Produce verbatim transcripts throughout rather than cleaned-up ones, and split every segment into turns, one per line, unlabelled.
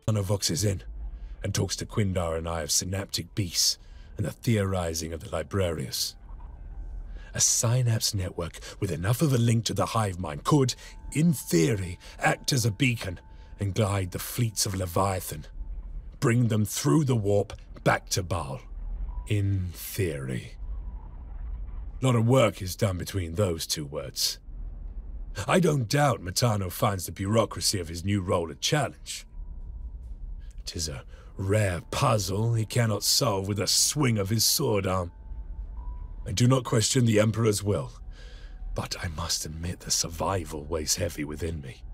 Vox is in, and talks to Quindar and I of synaptic beasts and the theorizing of the Librarius. A synapse network with enough of a link to the hive mind could, in theory, act as a beacon and guide the fleets of Leviathan. Bring them through the warp back to Baal. In theory. A lot of work is done between those two words. I don't doubt Matano finds the bureaucracy of his new role a challenge. It is a rare puzzle he cannot solve with a swing of his sword arm. I do not question the Emperor's will, but I must admit the survival weighs heavy within me.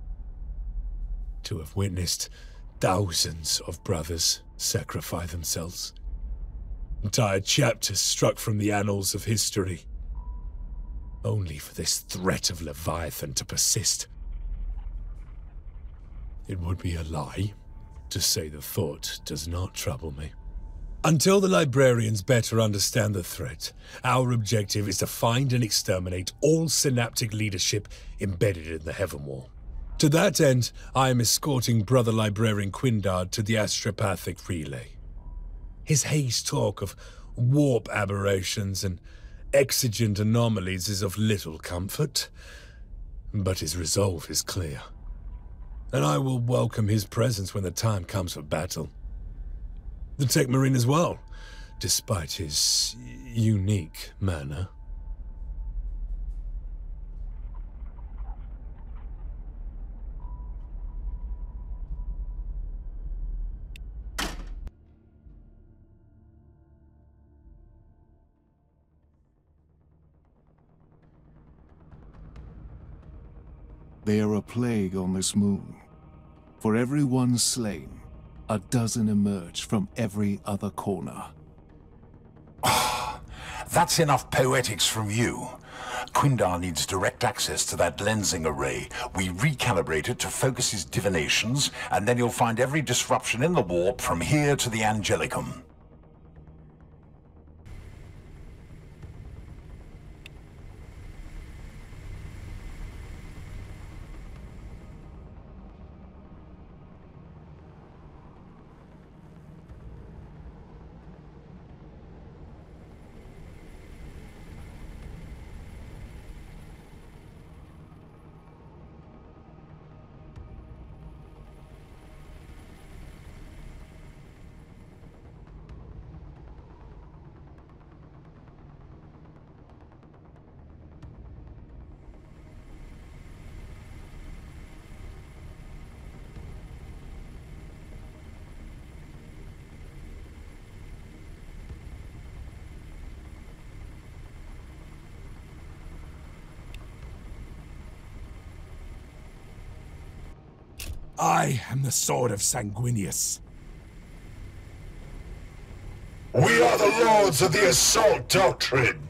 To have witnessed thousands of brothers sacrifice themselves. Entire chapters struck from the annals of history. Only for this threat of Leviathan to persist. It would be a lie to say the thought does not trouble me. Until the Librarians better understand the threat, our objective is to find and exterminate all synaptic leadership embedded in the Heaven Wall. To that end, I am escorting Brother Librarian Quindar to the Astropathic Relay. His haze talk of warp aberrations and exigent anomalies is of little comfort, but his resolve is clear, and I will welcome his presence when the time comes for battle. The Tech Marine as well, despite his unique manner.
They are a plague on this moon. For every one slain, a dozen emerge from every other corner.
That's enough poetics from you. Quindar needs direct access to that lensing array. We recalibrate it to focus his divinations, and then you'll find every disruption in the warp from here to the Angelicum.
I am the sword of Sanguinius.
We are the lords of the assault doctrine.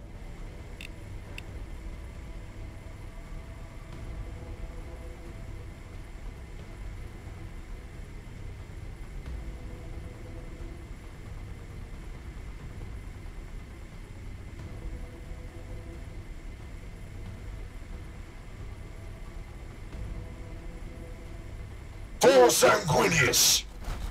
For Sanguinius!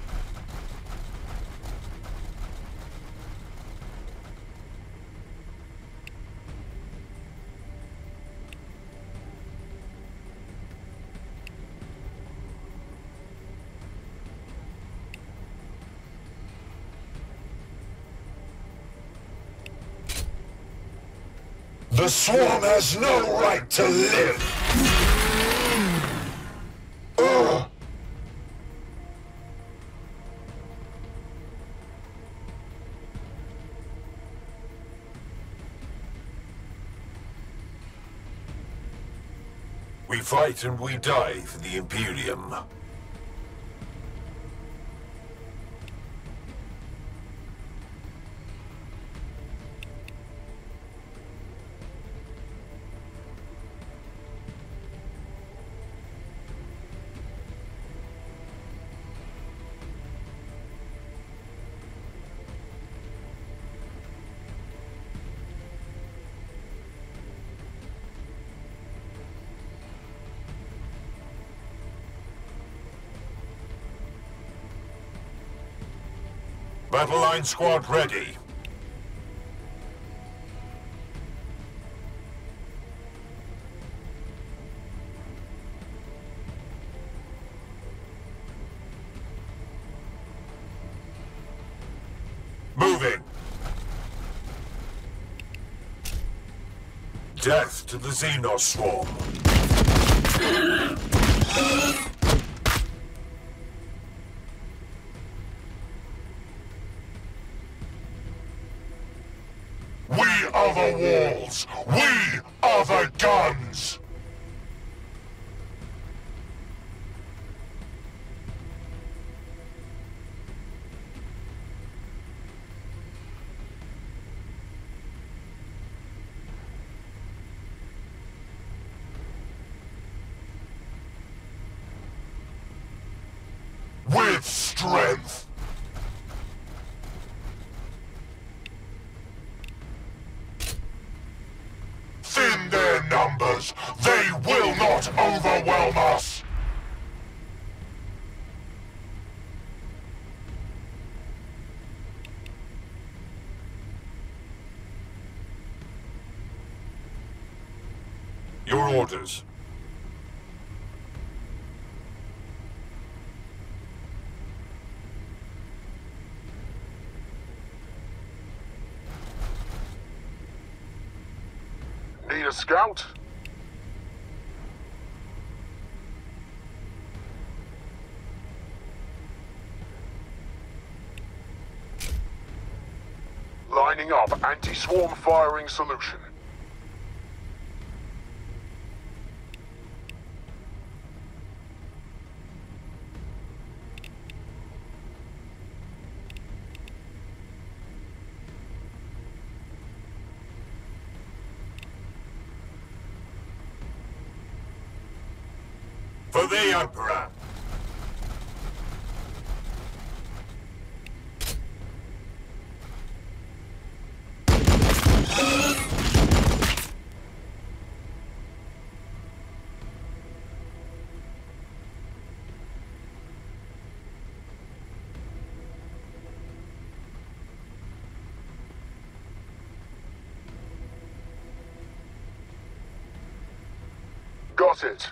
The Swarm has no right to live! Ugh. We fight and we die for the Imperium. Battle line squad ready. Moving. Death to the Xenos swarm. We are the walls. We are the guns. With strength. Thin their numbers. They will not overwhelm us. Your orders. Need a scout? Lining up anti-swarm firing solution. For the Emperor! Got it.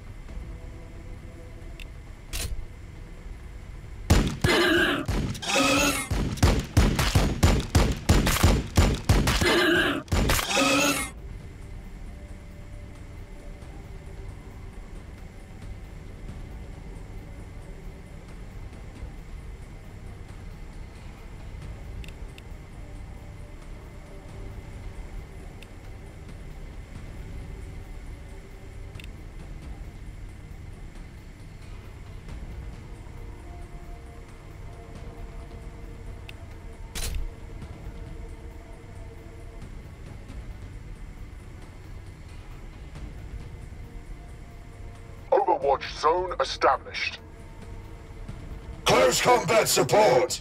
Overwatch zone established. Close combat support!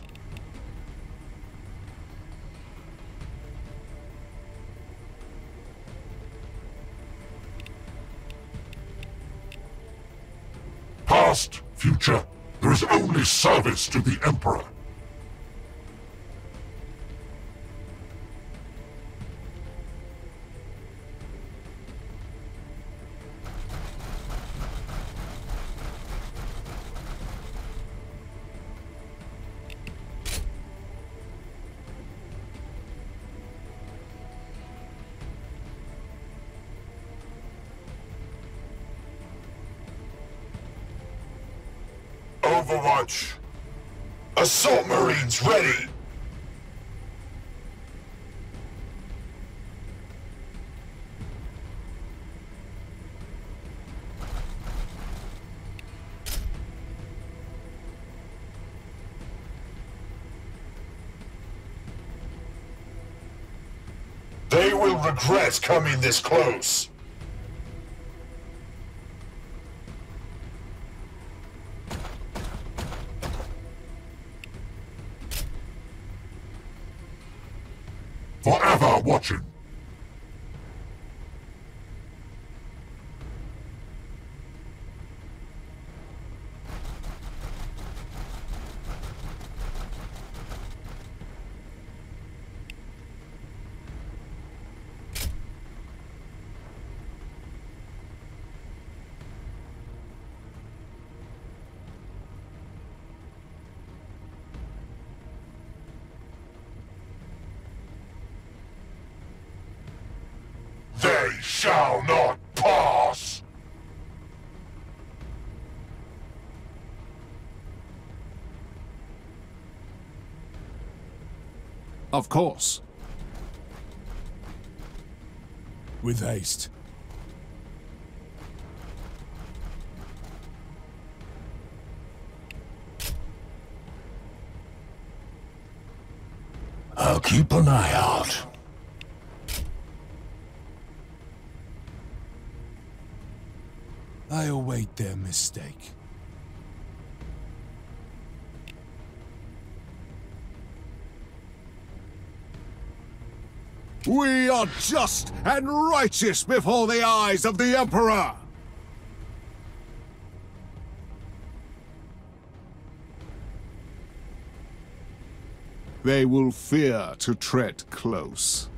Past, future, there is only service to the Emperor. Overwatch. Assault Marines ready! They will regret coming this close. Forever watching. shall not pass!
Of course.
With haste.
I'll keep an eye out.
I await their mistake.
We are just and righteous before the eyes of the Emperor! They will fear to tread close.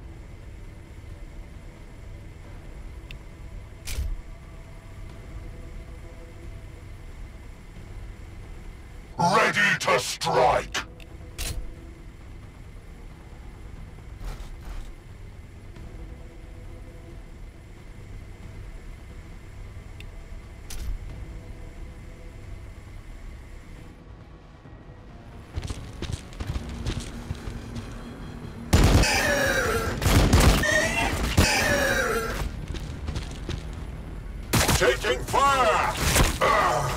Ready to strike! Taking fire! Ugh.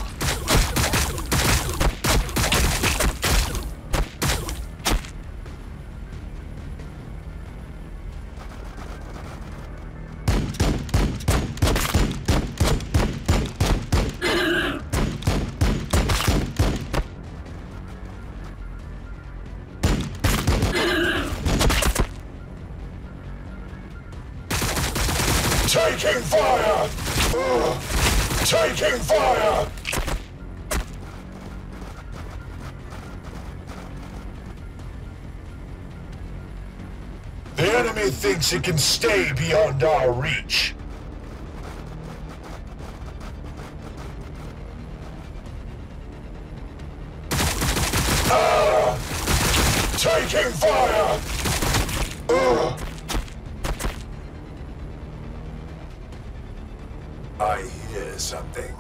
Taking fire! Ugh. Taking fire! The enemy thinks he can stay beyond our reach. Ah! Taking fire! Ugh. I hear something.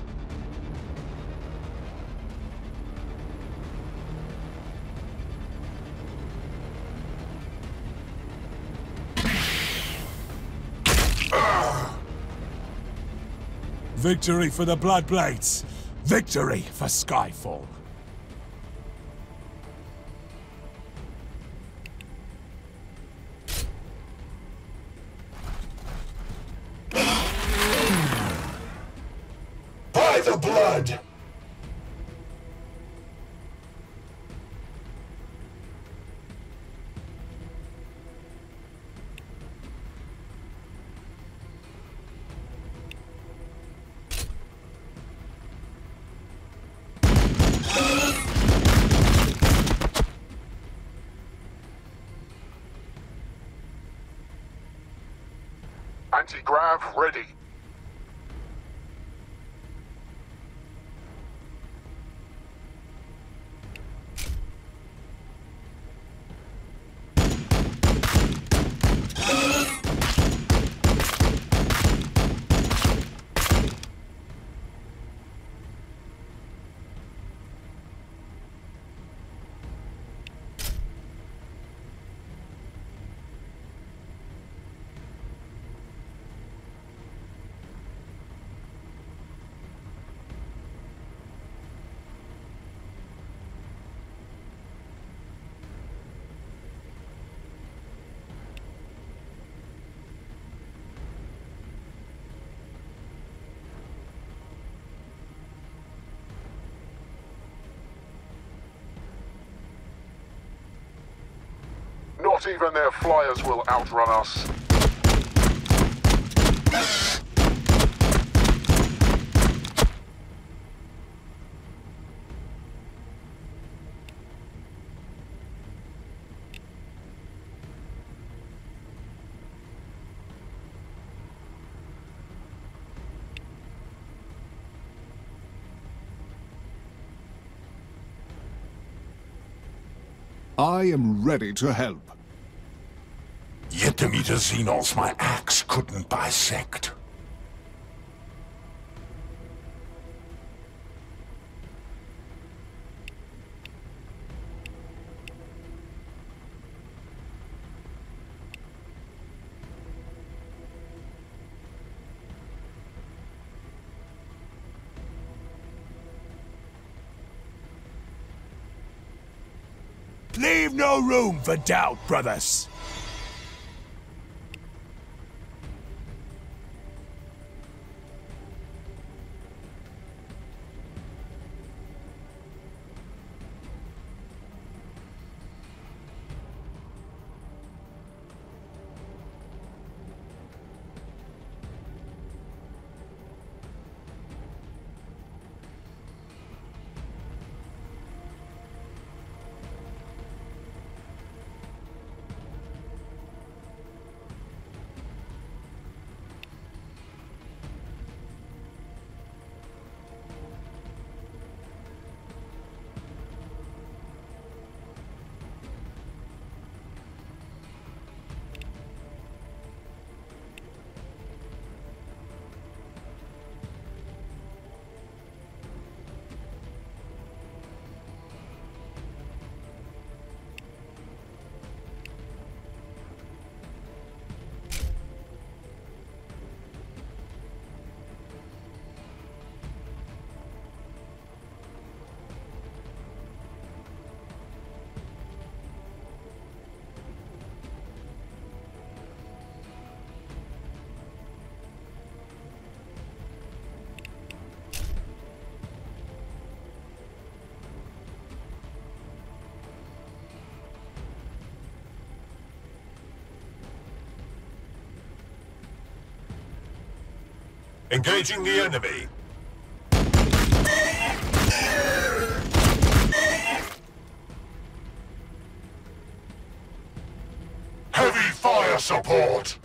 Victory for the Bloodblades! Victory for Skyfall!
By the blood! Anti-grav ready. Not even their flyers will outrun us.
I am ready to help.
You Demeter Xenos my axe couldn't bisect.
Leave no room for doubt, brothers.
Engaging the enemy. Heavy fire support.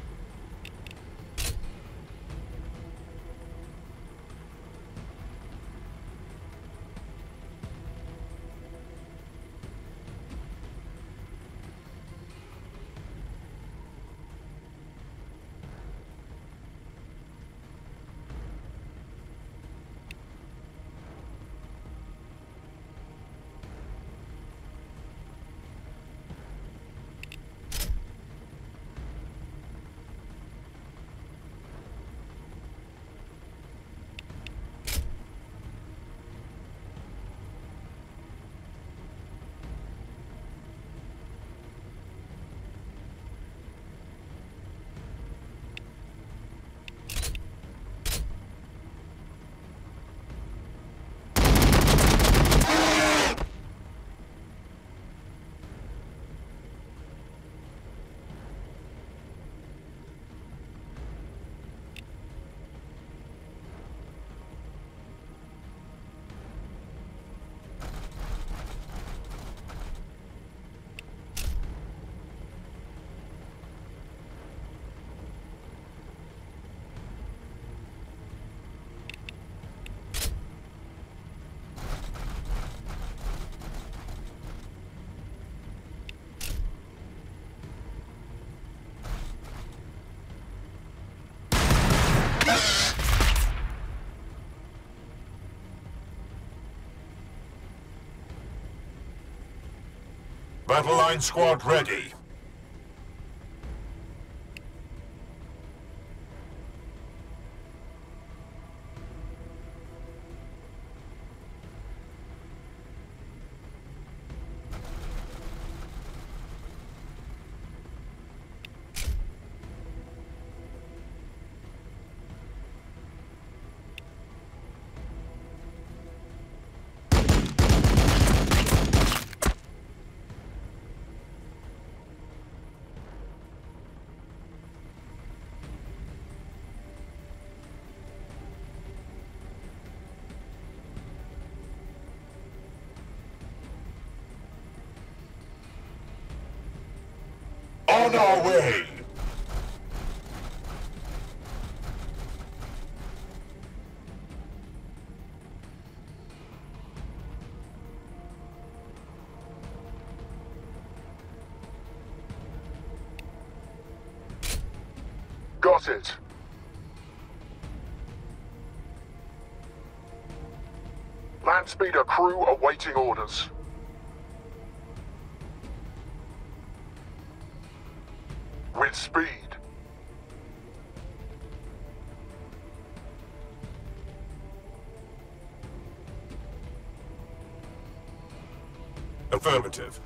Battle line squad ready. On our way! got it. Landspeeder crew awaiting orders. With speed.
Affirmative.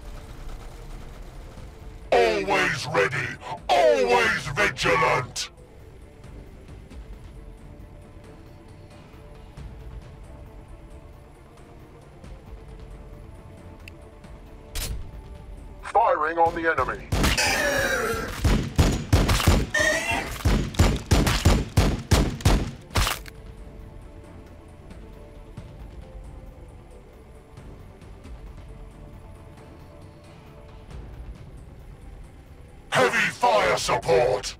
Always ready, always vigilant. Firing on the enemy. Heavy fire support.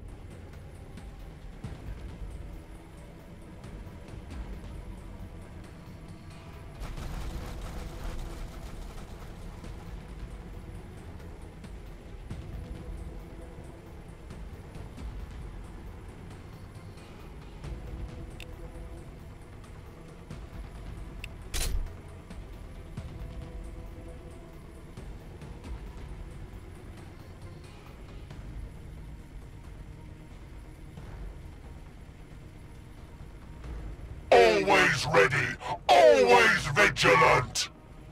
Always ready, always vigilant.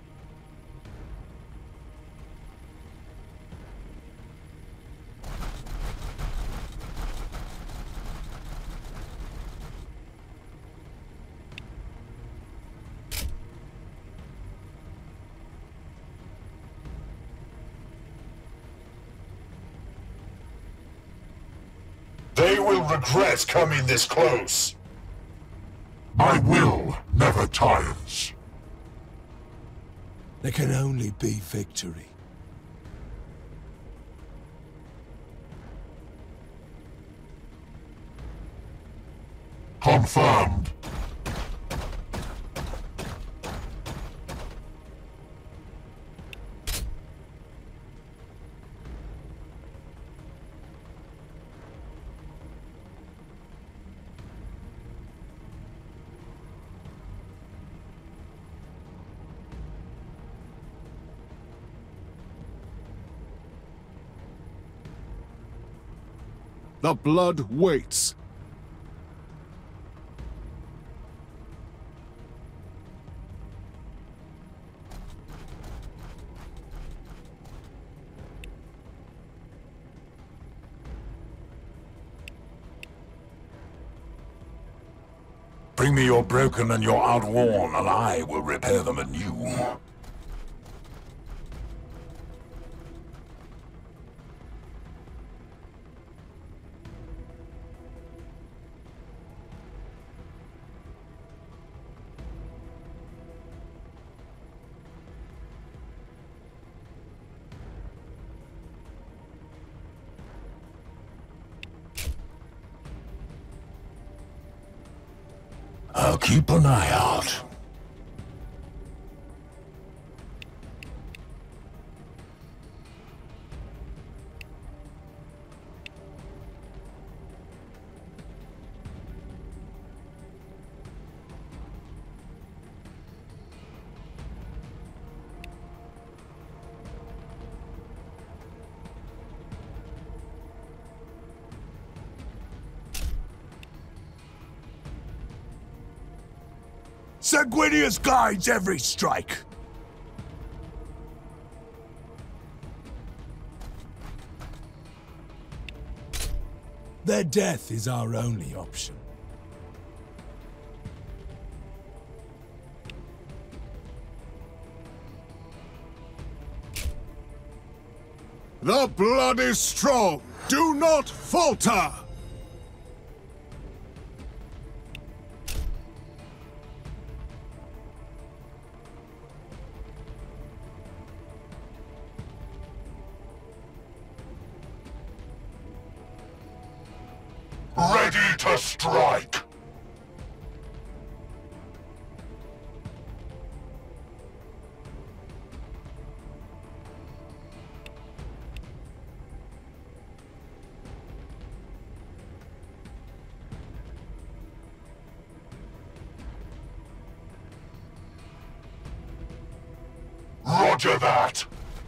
They will regret coming this close.
My will never tires.
There can only be victory.
Confirmed.
The blood waits.
Bring me your broken and your outworn, and I will repair them anew. I'll keep an eye out.
Sanguinius guides every strike. Their death is our only option.
The blood is strong. Do not falter.
Ready to strike! Roger that!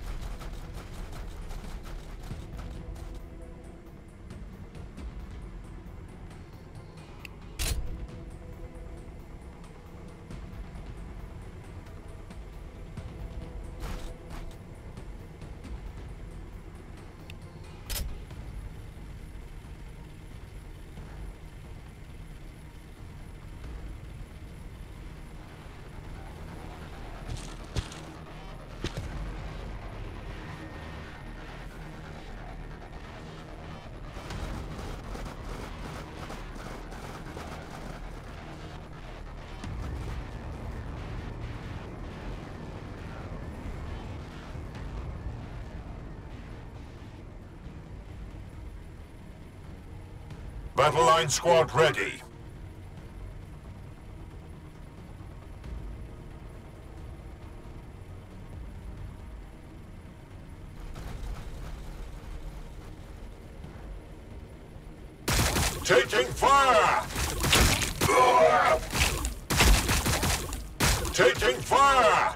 Battle line squad ready. Taking fire! Taking fire!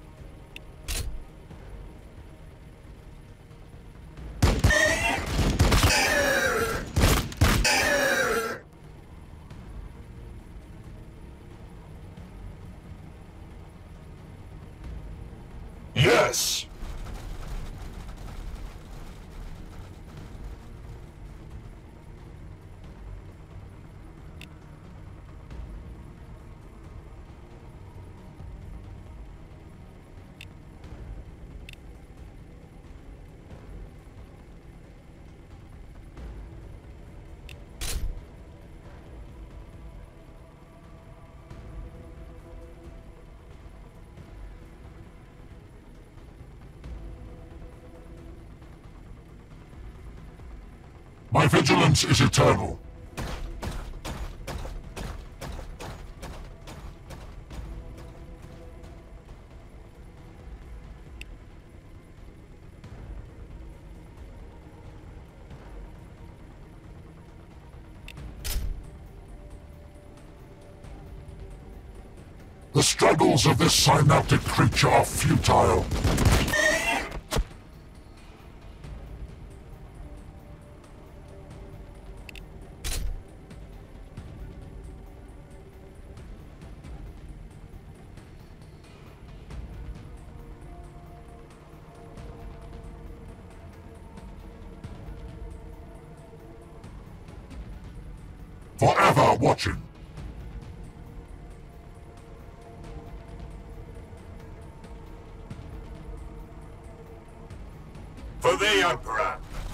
Yes! My vigilance is eternal. The struggles of this synaptic creature are futile. Forever watching. For the Emperor.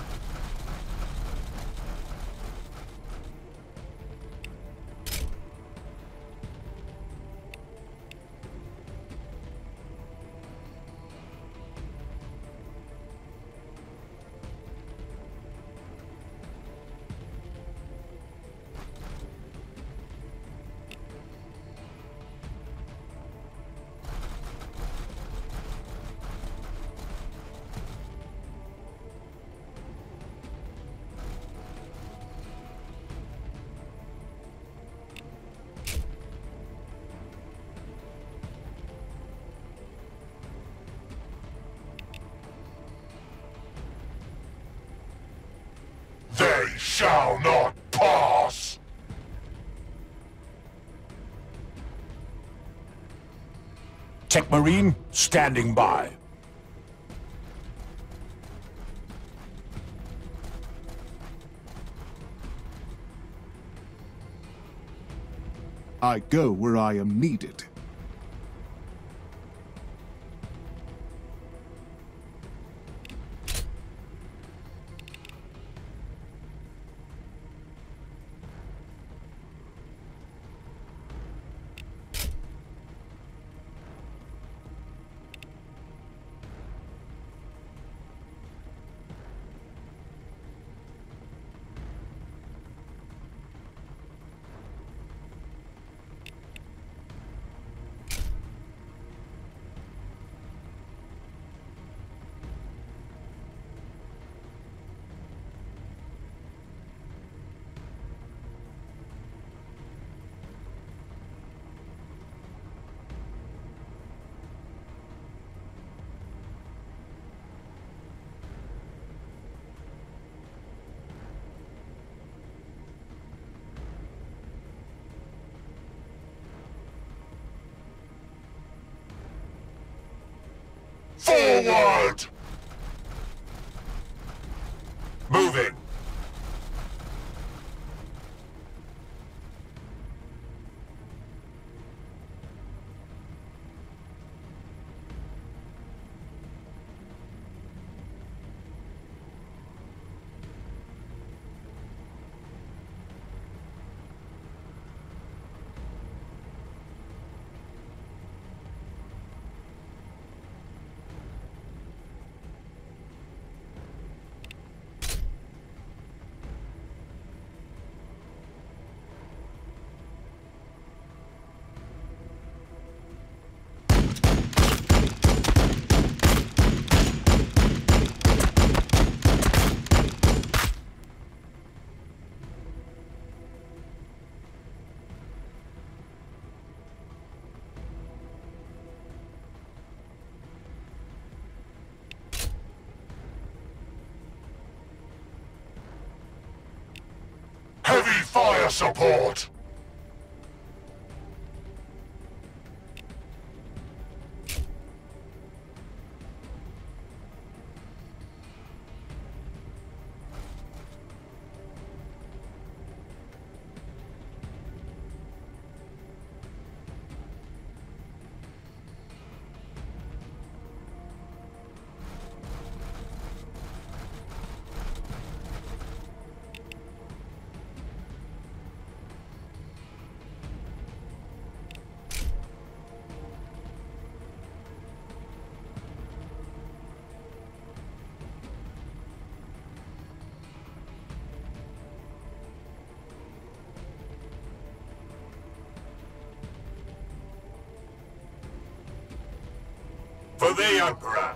They shall not pass!
Tech Marine, standing by.
I go where I am needed.
Forward! Moving! Heavy fire support! For the Emperor!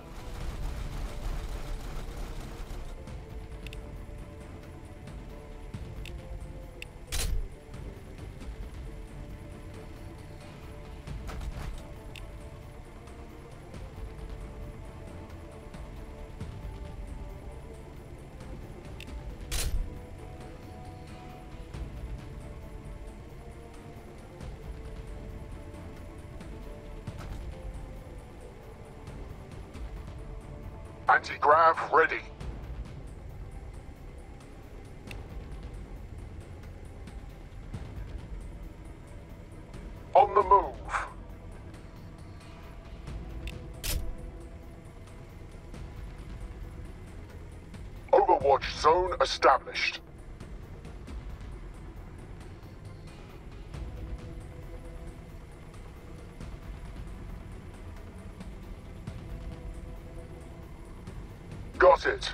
Anti-grav ready. On the move. Overwatch zone established. Got it.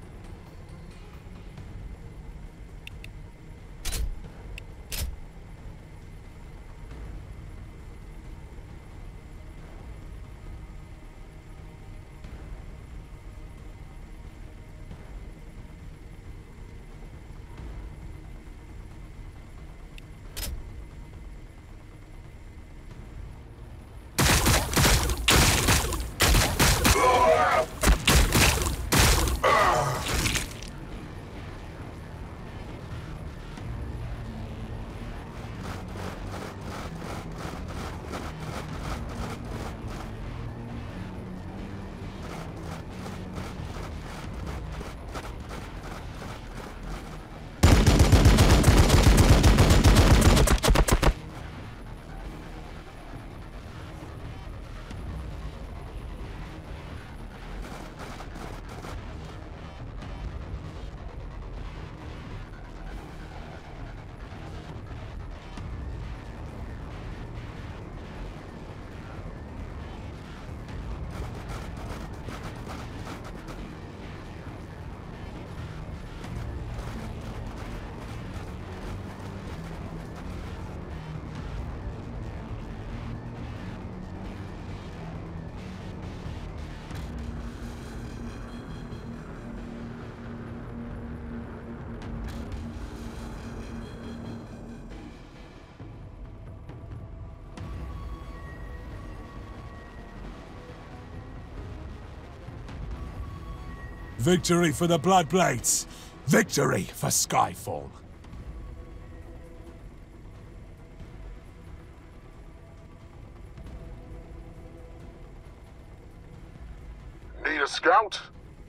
Victory for the Bloodblades! Victory for Skyfall!
a scout?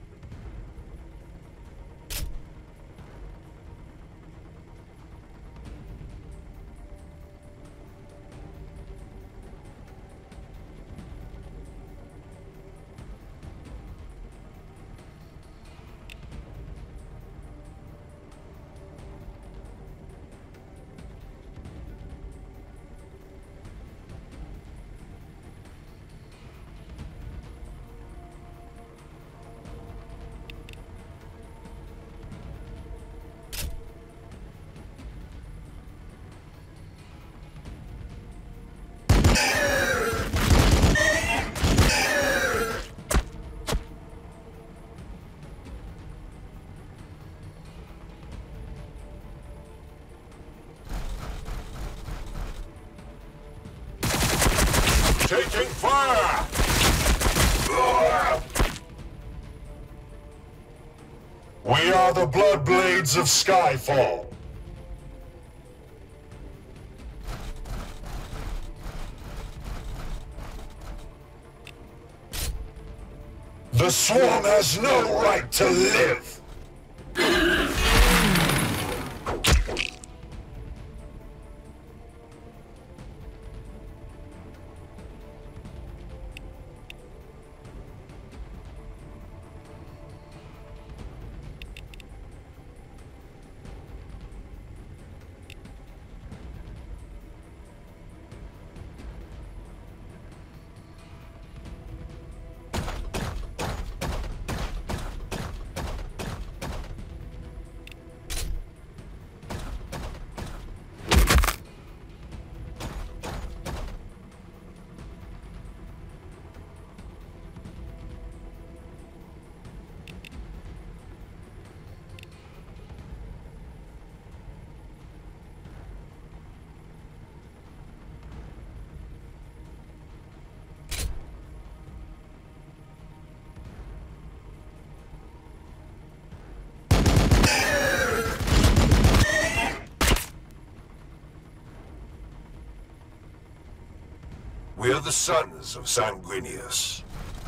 Taking fire! We are the Bloodblades of Skyfall. The Swarm has no right to live! We are the sons of Sanguinius.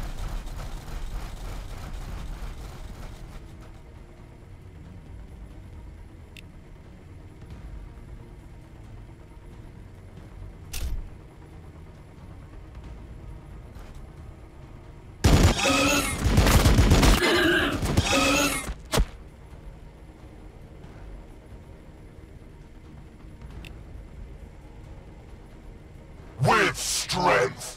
With strength.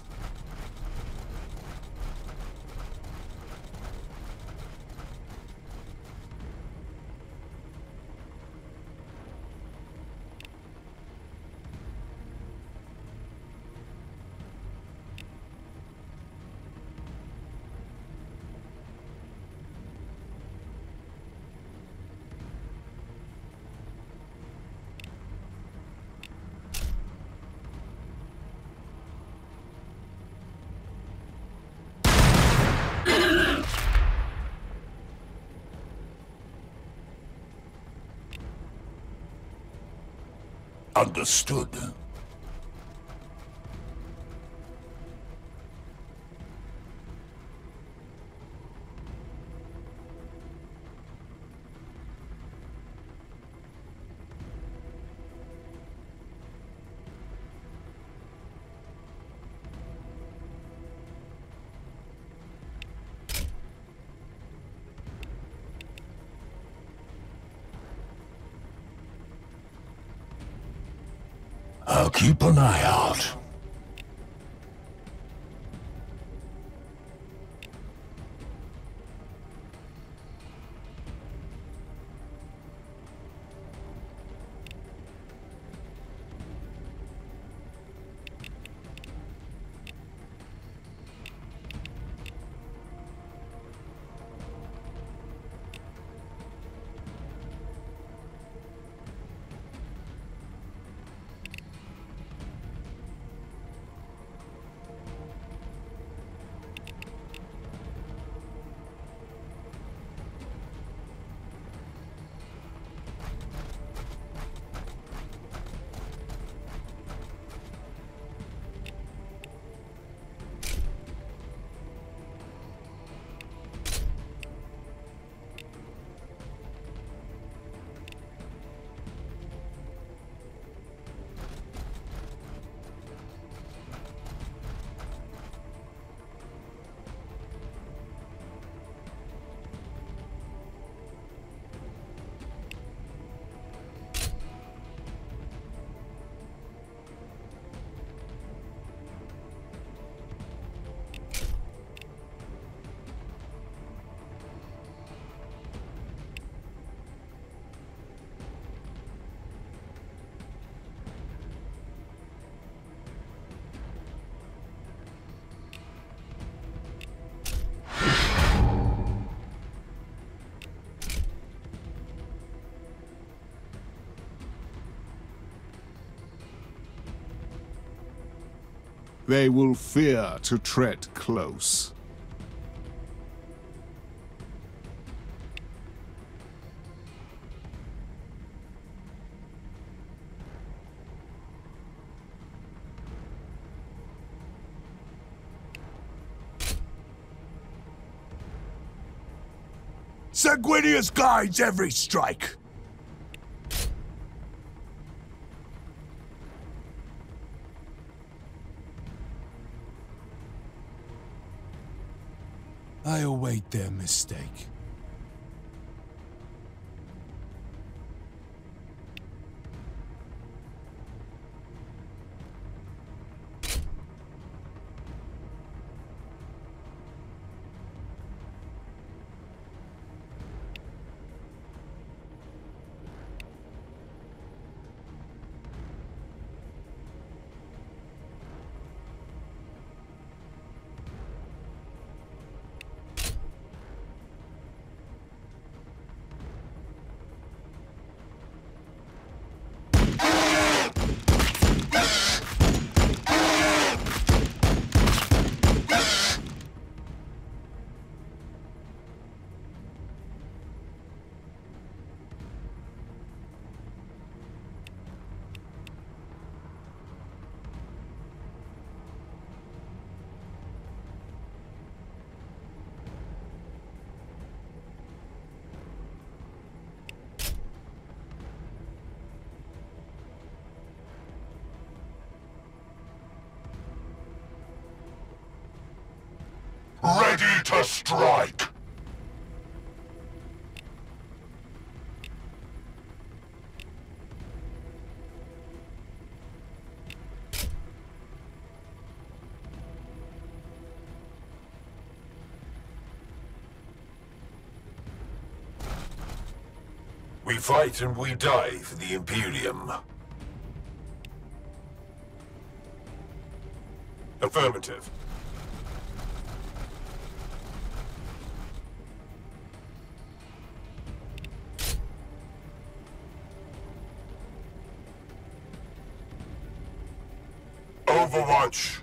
Understood. I'll keep an eye out.
They will fear to tread close.
Sanguinius guides every strike. I await their mistake.
Ready to strike!
We fight and we die for the Imperium. Affirmative.
Overwatch!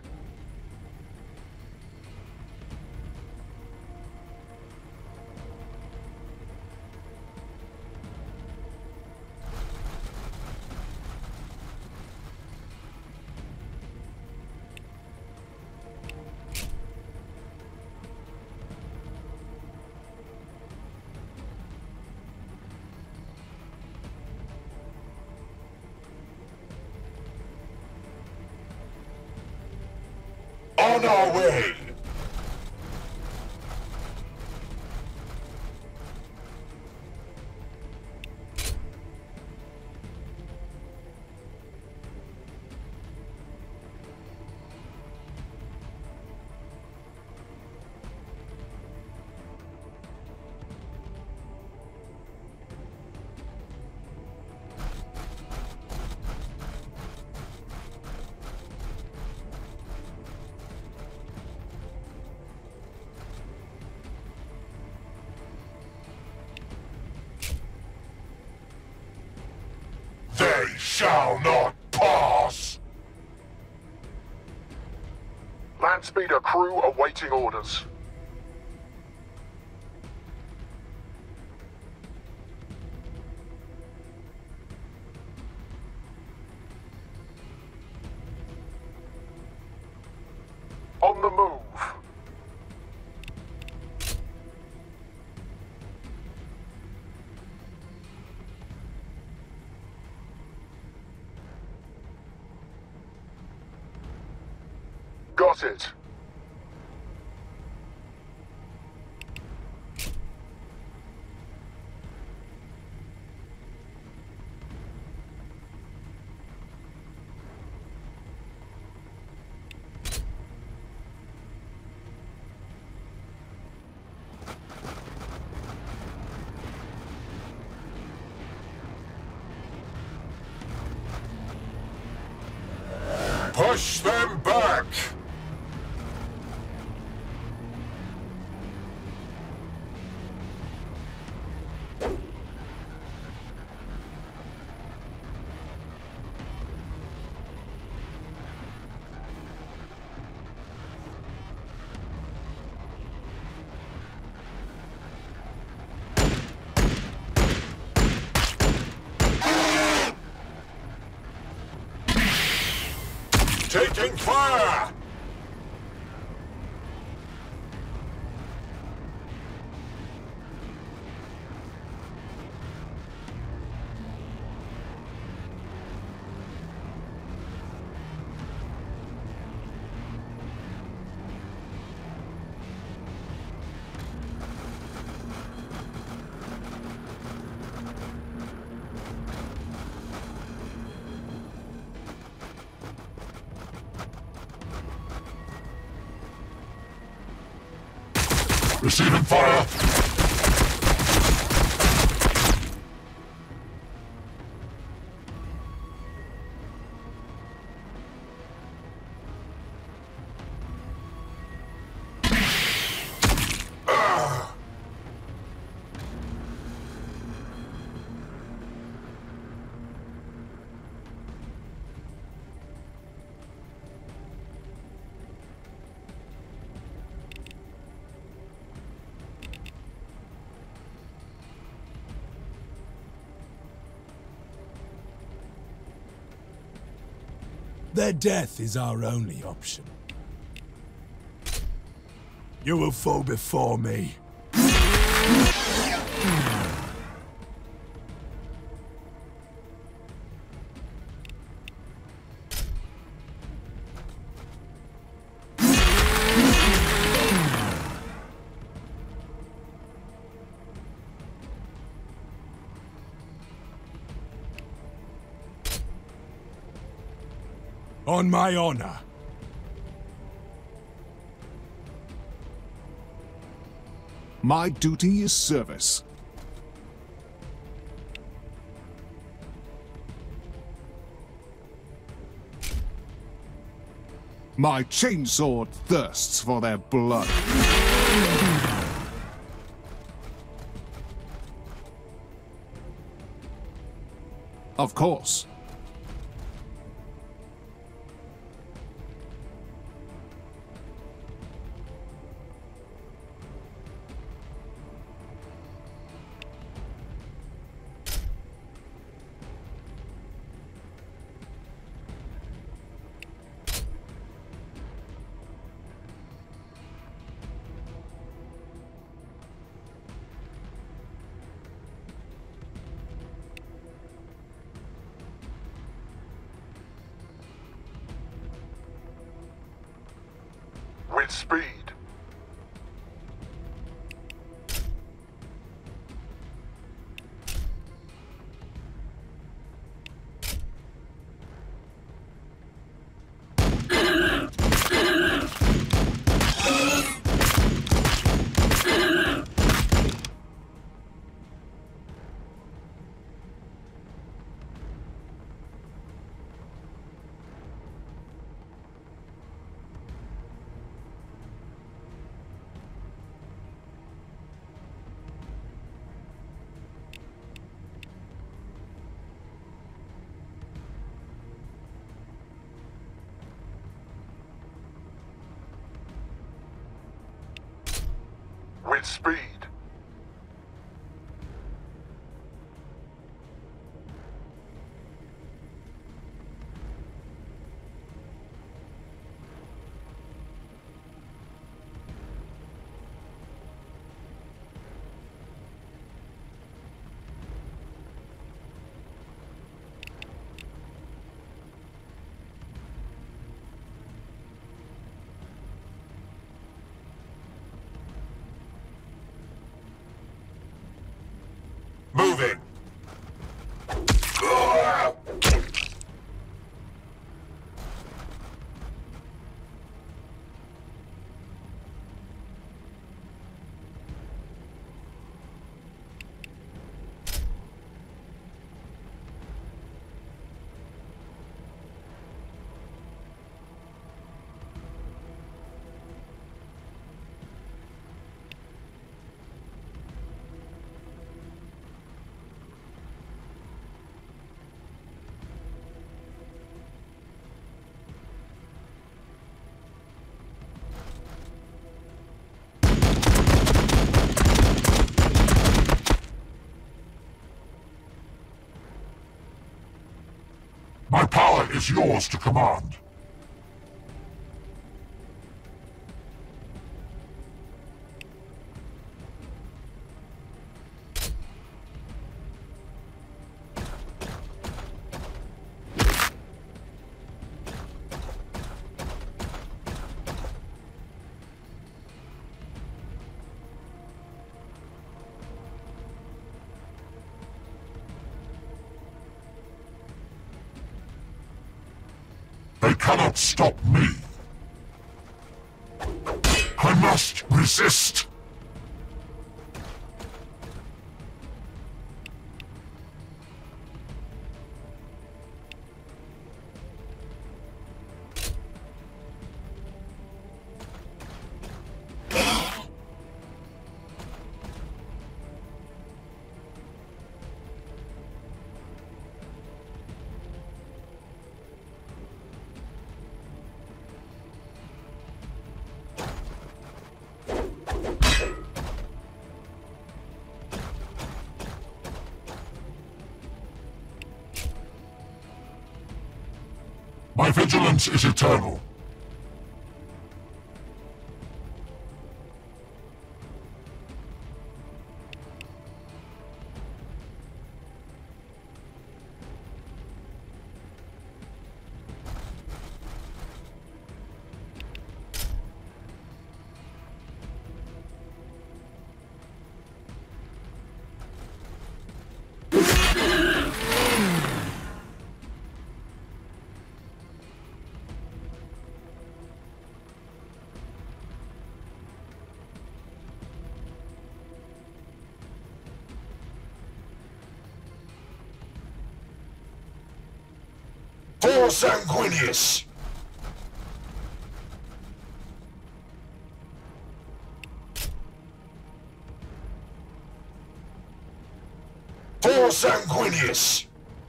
On our way! They shall not pass! Landspeeder crew awaiting orders. On the move. Got it.
Push them back!
Taking fire! Receiving fire!
Their death is our only option. You will fall before me. On my honor.
My duty is service. My chainsword thirsts for their blood. Of course.
With speed. With speed. Moving! My power is yours to command. cannot stop me. I must resist. My vigilance is eternal. For Sanguinius! For Sanguinius!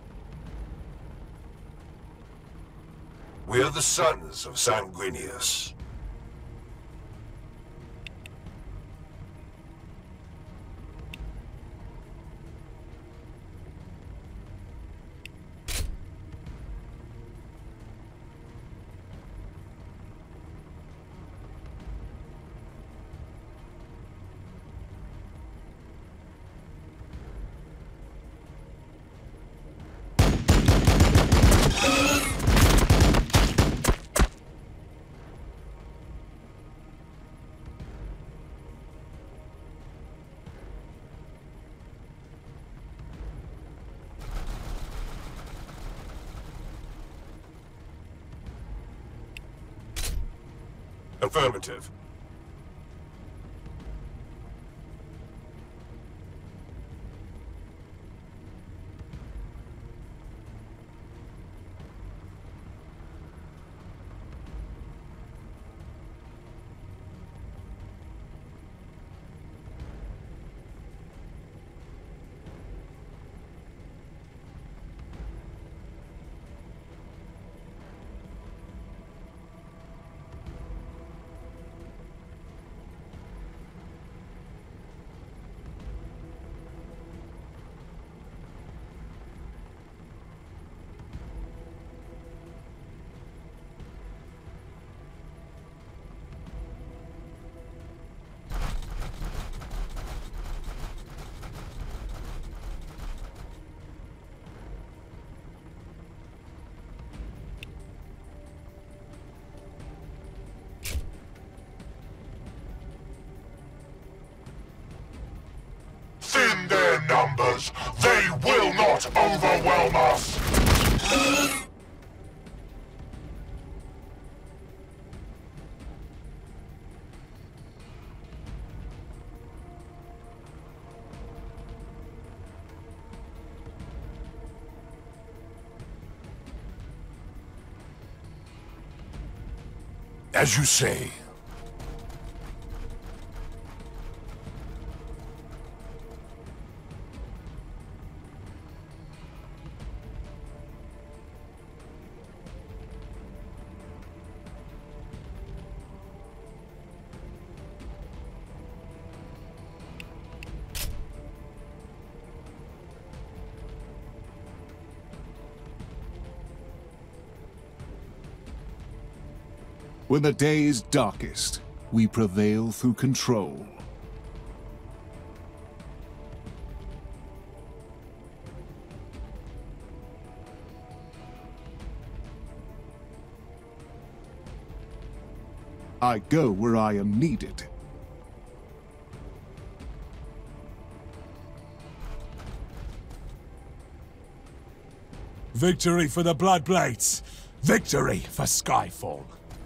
We are the sons of Sanguinius. Affirmative.
Thin their numbers, they will not overwhelm us!
As you say.
When the day is darkest, we prevail through control. I go where I am needed.
Victory for the Bloodblades! Victory for Skyfall.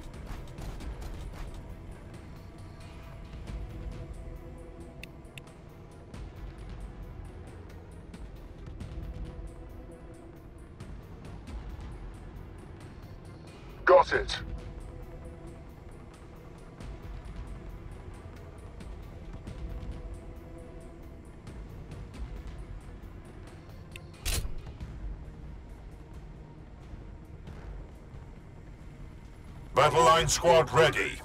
Got it.
Battle line squad ready.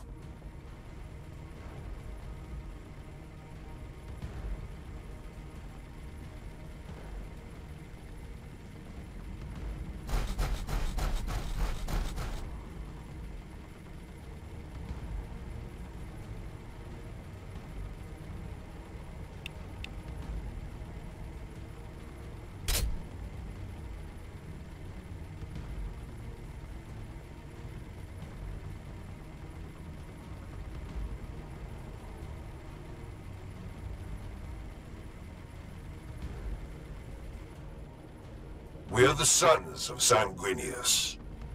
We are the sons of Sanguinius.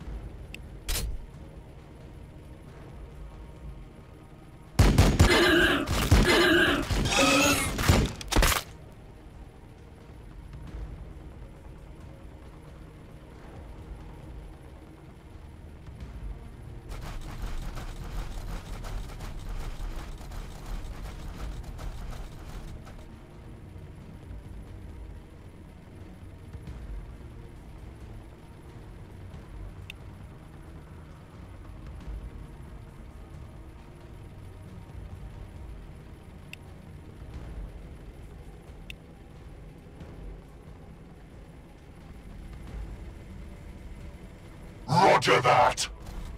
Roger that!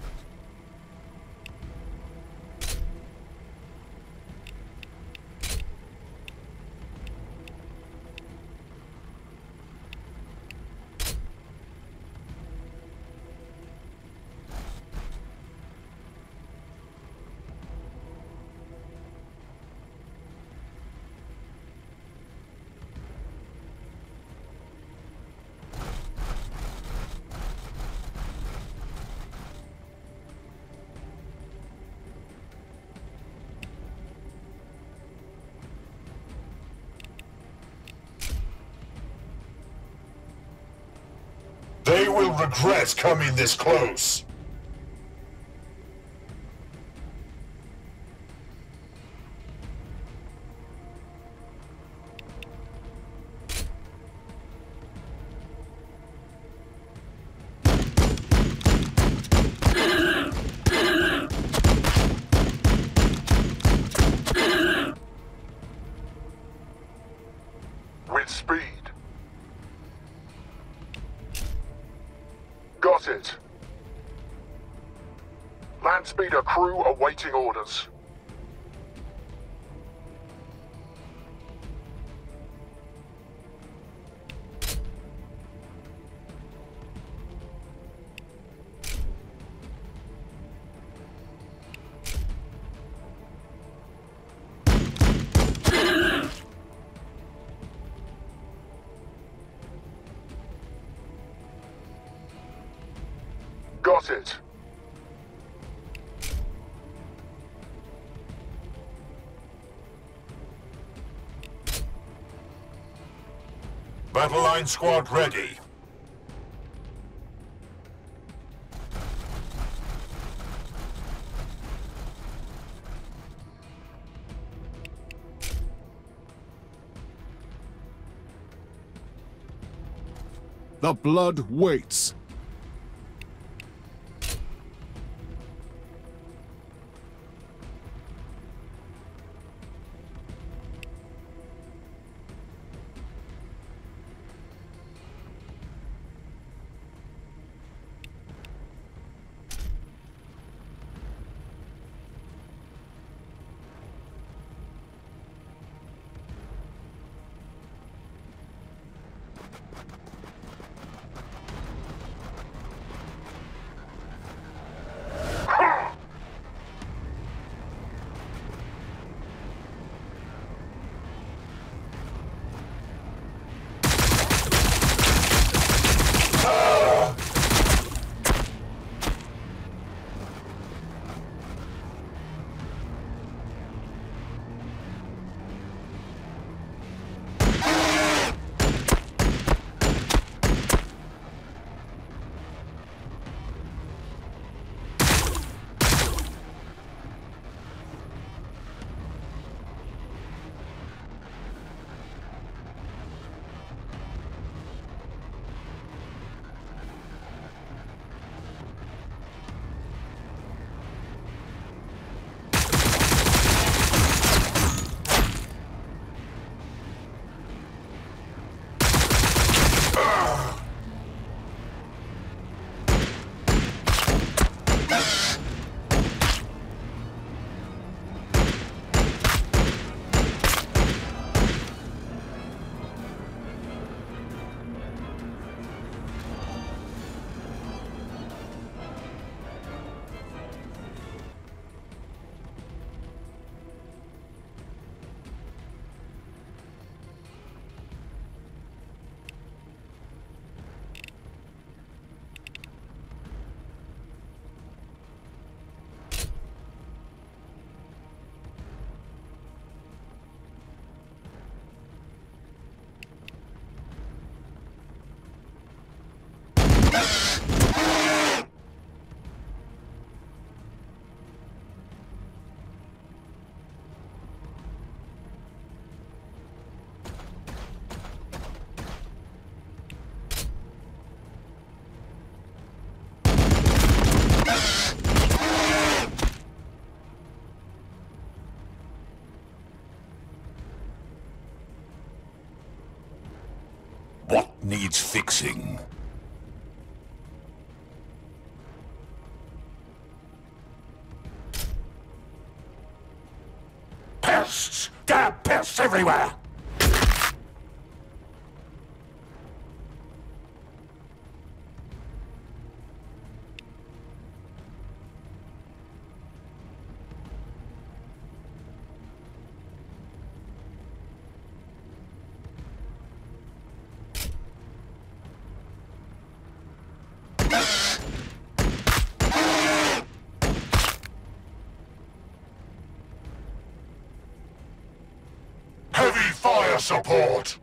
They will regret coming this close.
With speed. Got it. Landspeeder crew awaiting orders. Got it.
Battle line squad ready.
The blood waits.
needs fixing.
Pests! Damn pests everywhere! Heavy fire support!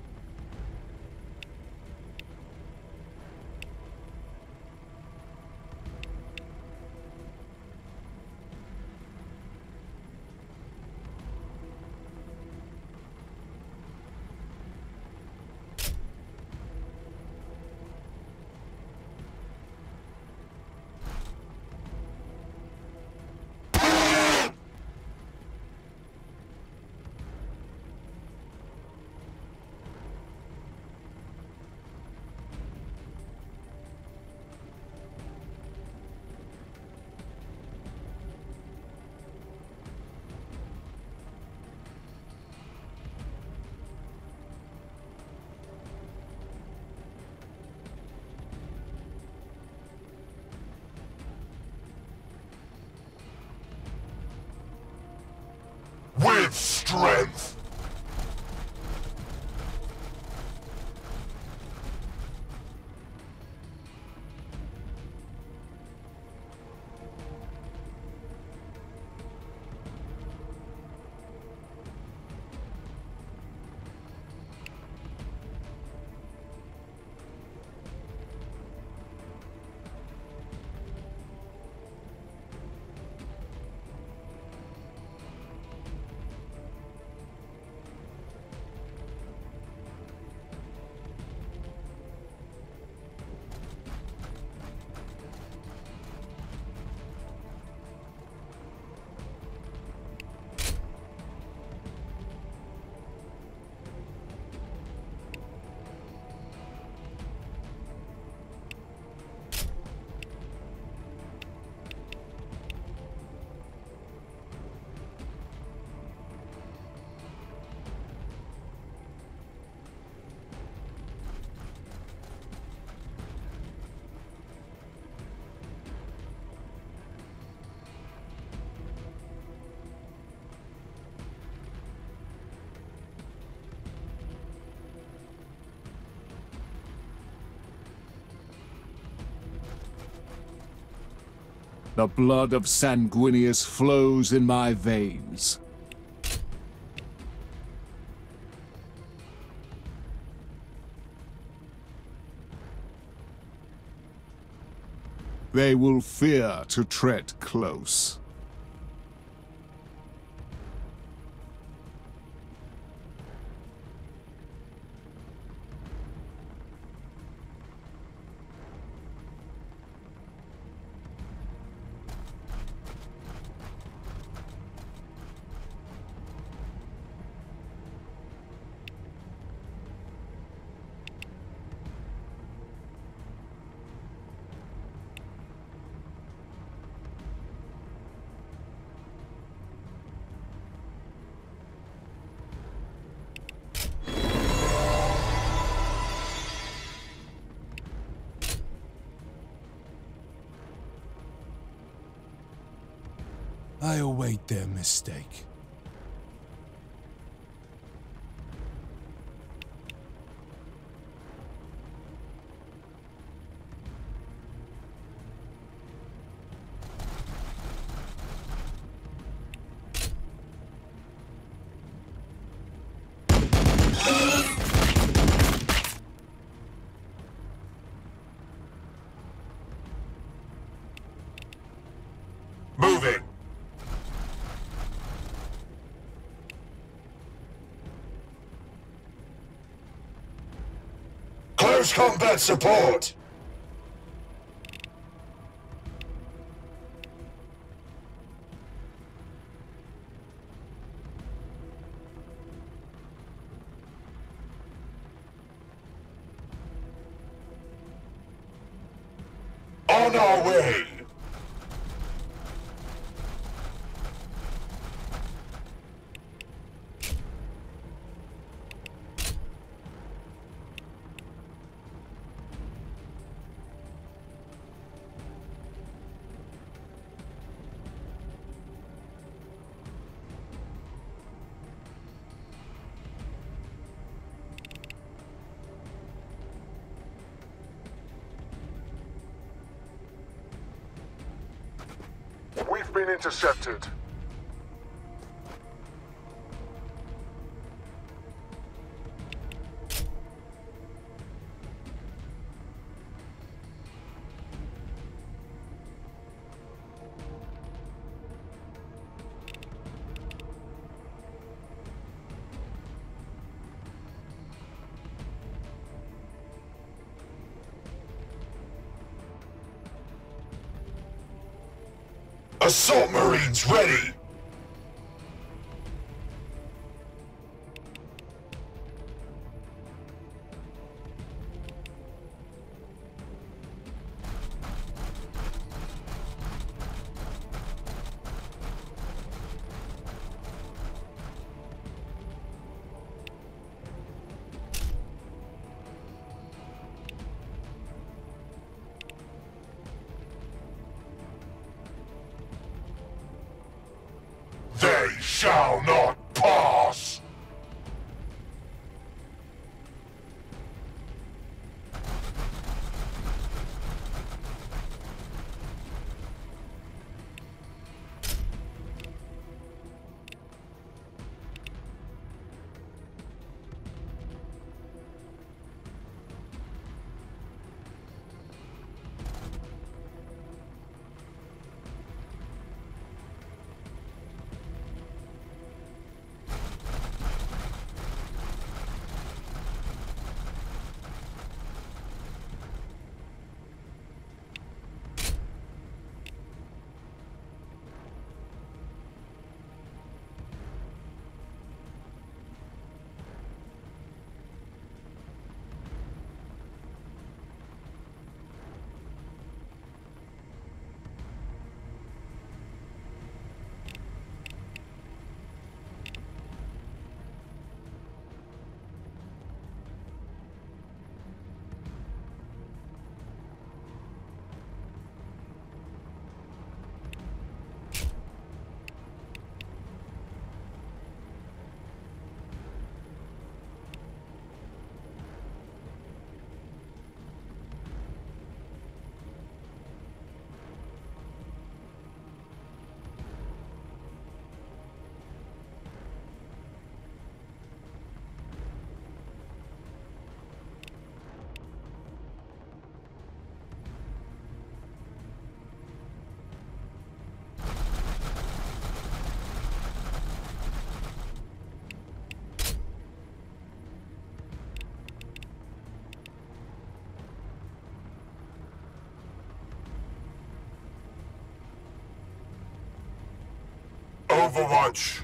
With strength!
The blood of Sanguinius flows in my veins. They will fear to tread close.
I await their mistake.
Moving! Close combat support! On our way! We've been intercepted. Assault Marines ready! They shall not pass! Overwatch!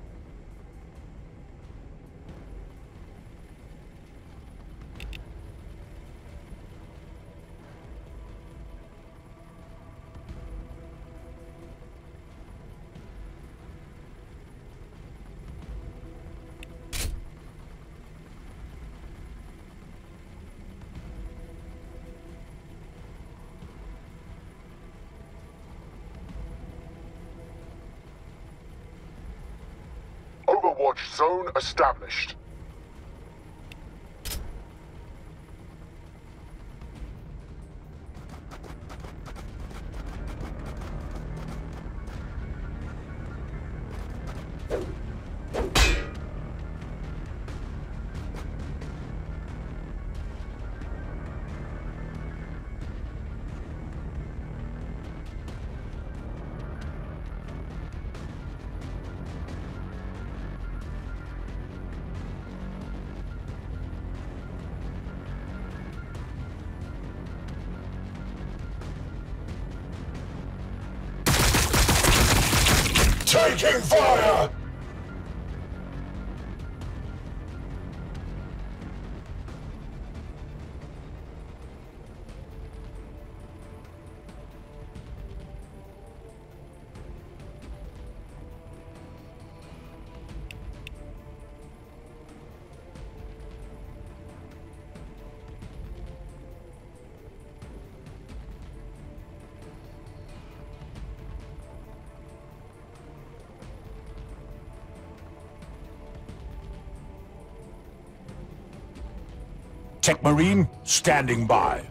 Overwatch zone established. Taking fire!
Tech Marine, standing by.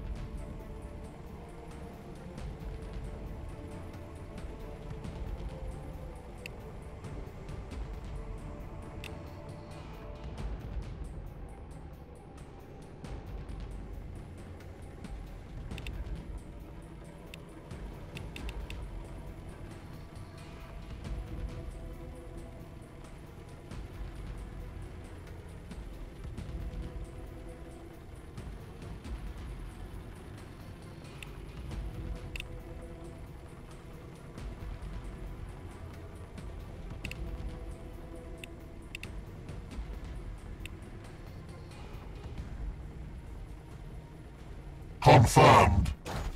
Confirmed.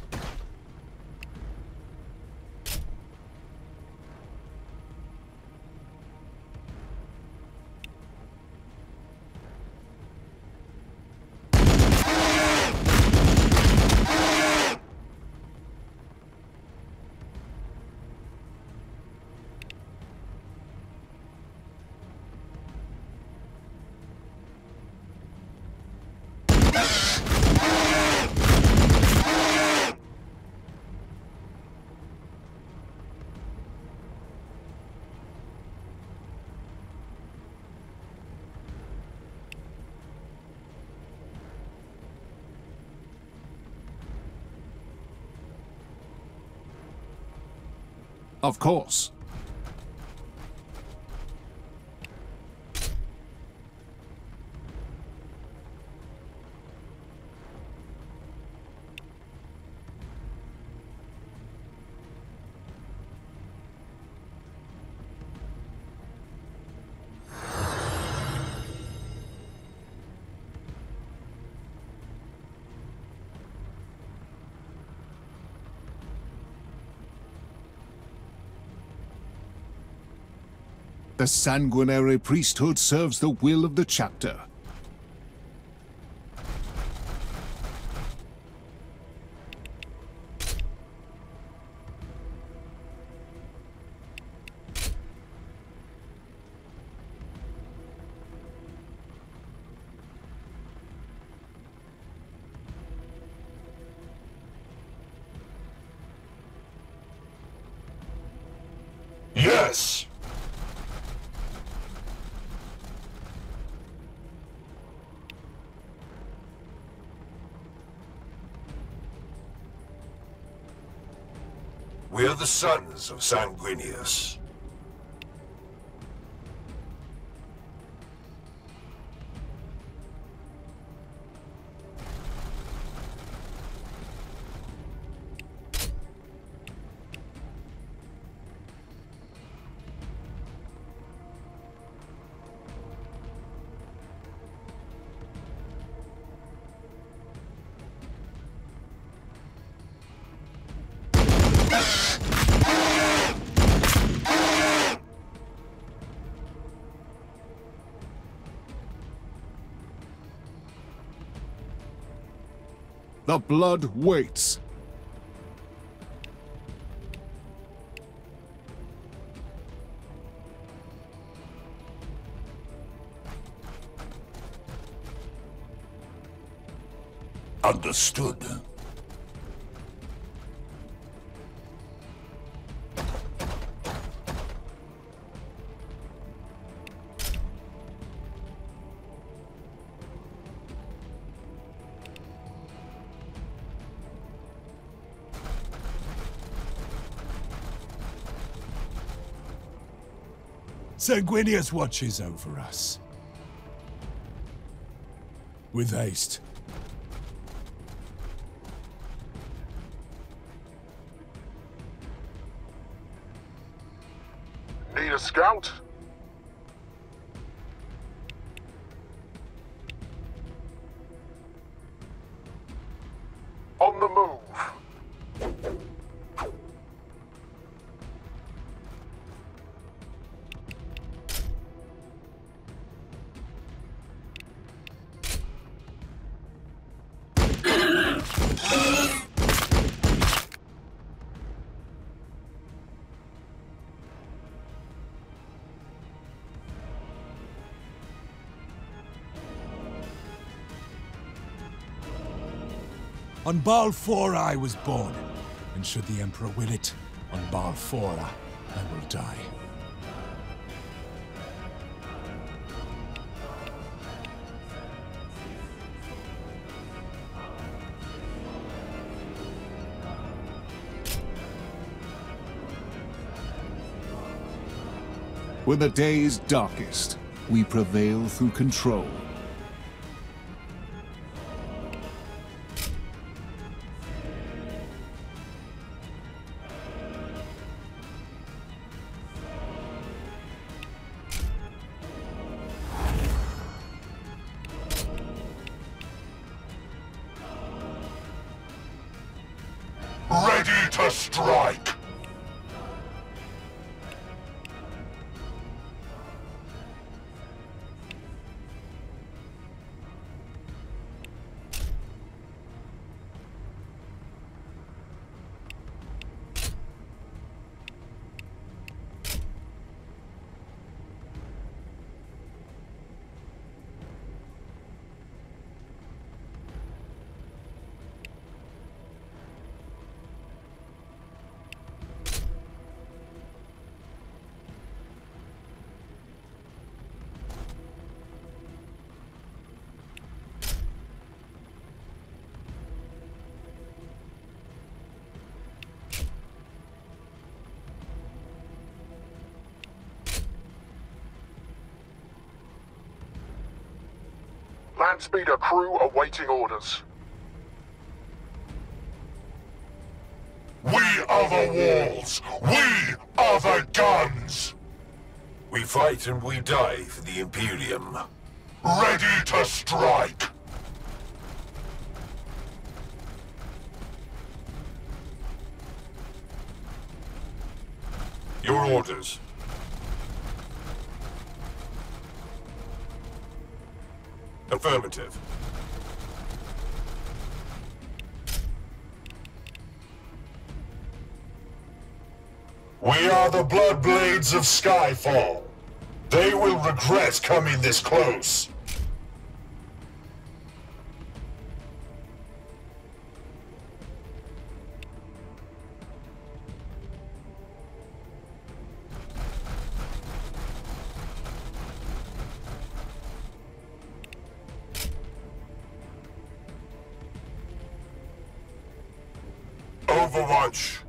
Of course. The sanguinary priesthood serves the will of the chapter.
Yes!
We are the sons of Sanguinius.
The blood waits.
Understood.
Sanguinius watches over us. With haste.
Need a scout? On the move.
On Baal four I was born, and should the Emperor will it, on Baal four I will die.
When the day is darkest, we prevail through control.
Ready to strike! Landspeeder crew awaiting orders. We are the walls! We are the guns!
We fight and we die for the Imperium.
Ready to strike!
Your orders. Affirmative.
We are the Bloodblades of Skyfall. They will regret coming this close.
Overwatch.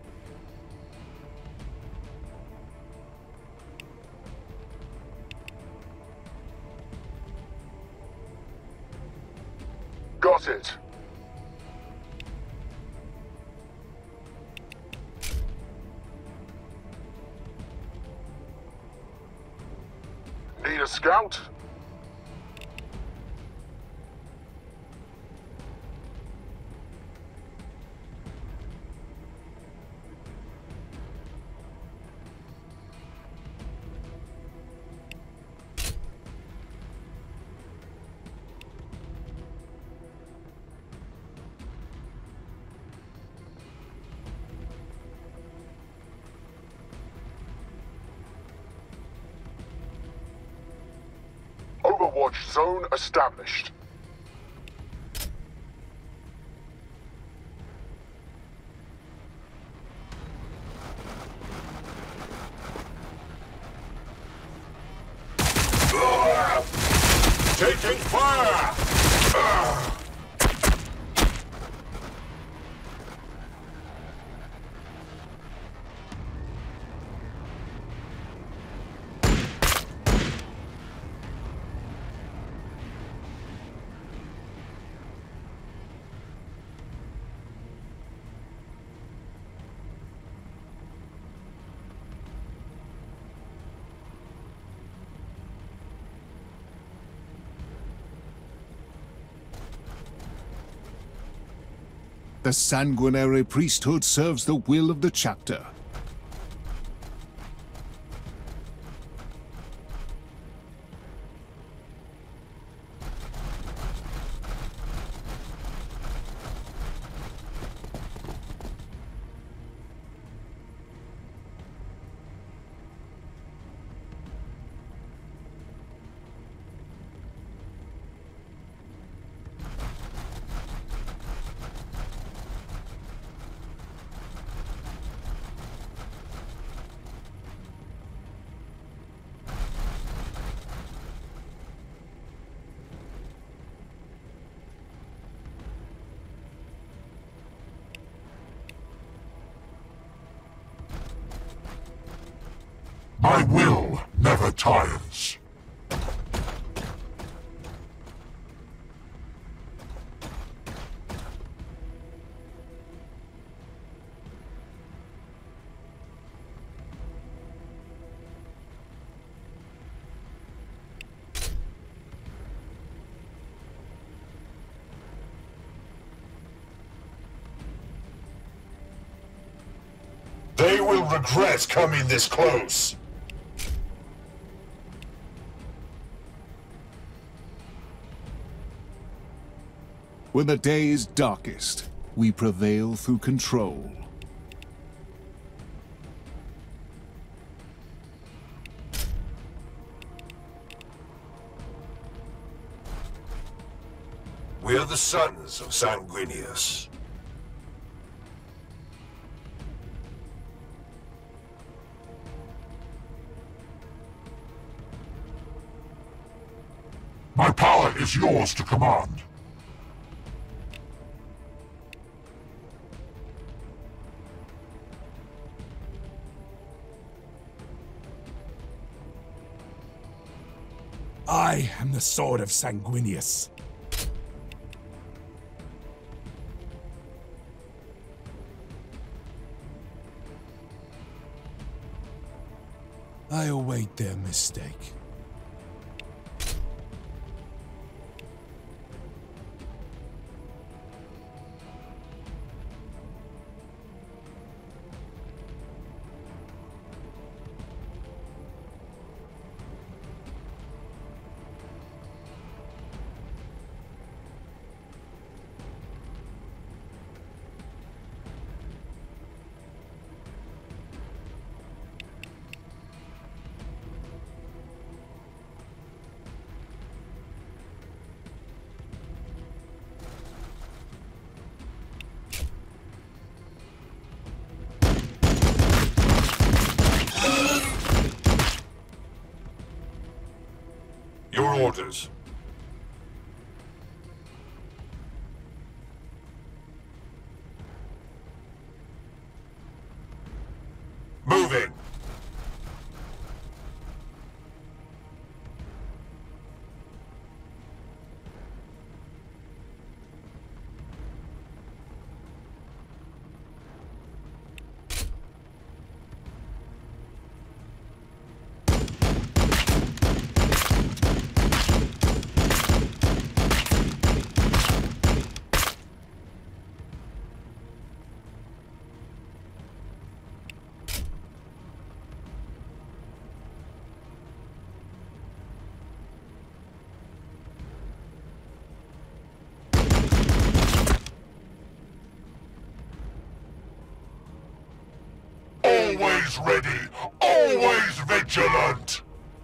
Got it. Need a scout? Overwatch zone established.
Taking fire!
The sanguinary priesthood serves the will of the chapter.
My will never tires. They will regret coming this close.
When the day is darkest, we prevail through control.
We are the sons of Sanguinius.
My power is yours to command.
I am the sword of Sanguinius. I await their mistake.
Your orders. Moving.
Always ready, always vigilant.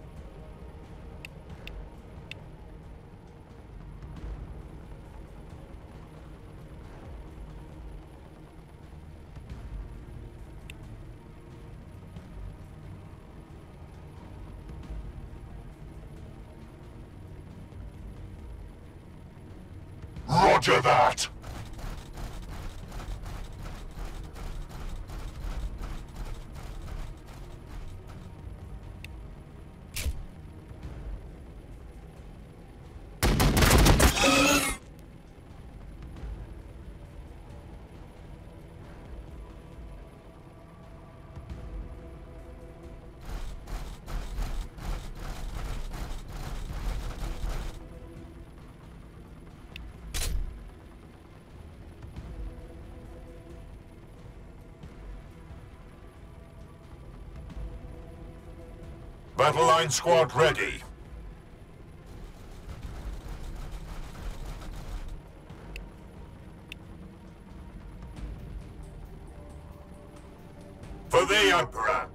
Roger that. Battle line squad ready. For the Emperor.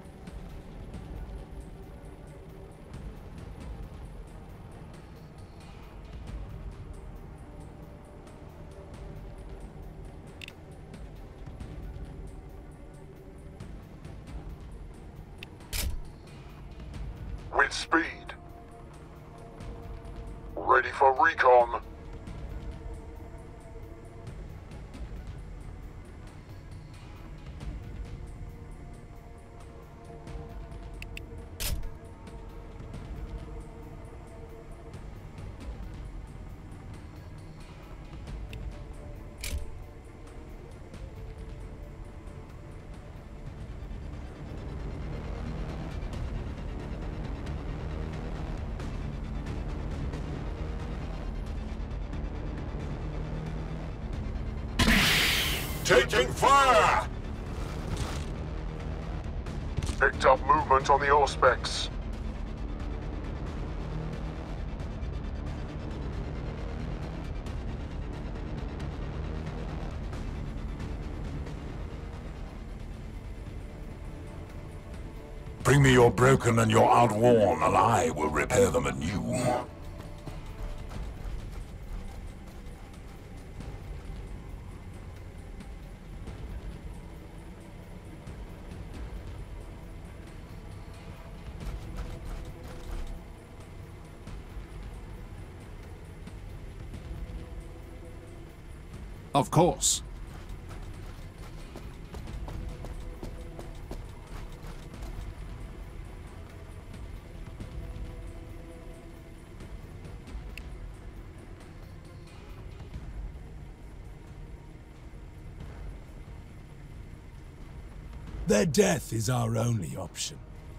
With speed. Ready for recon.
taking fire!
Picked up movement on the Auspex.
Bring me your broken and your outworn, and I will repair them anew.
Of course.
Their death is our only option.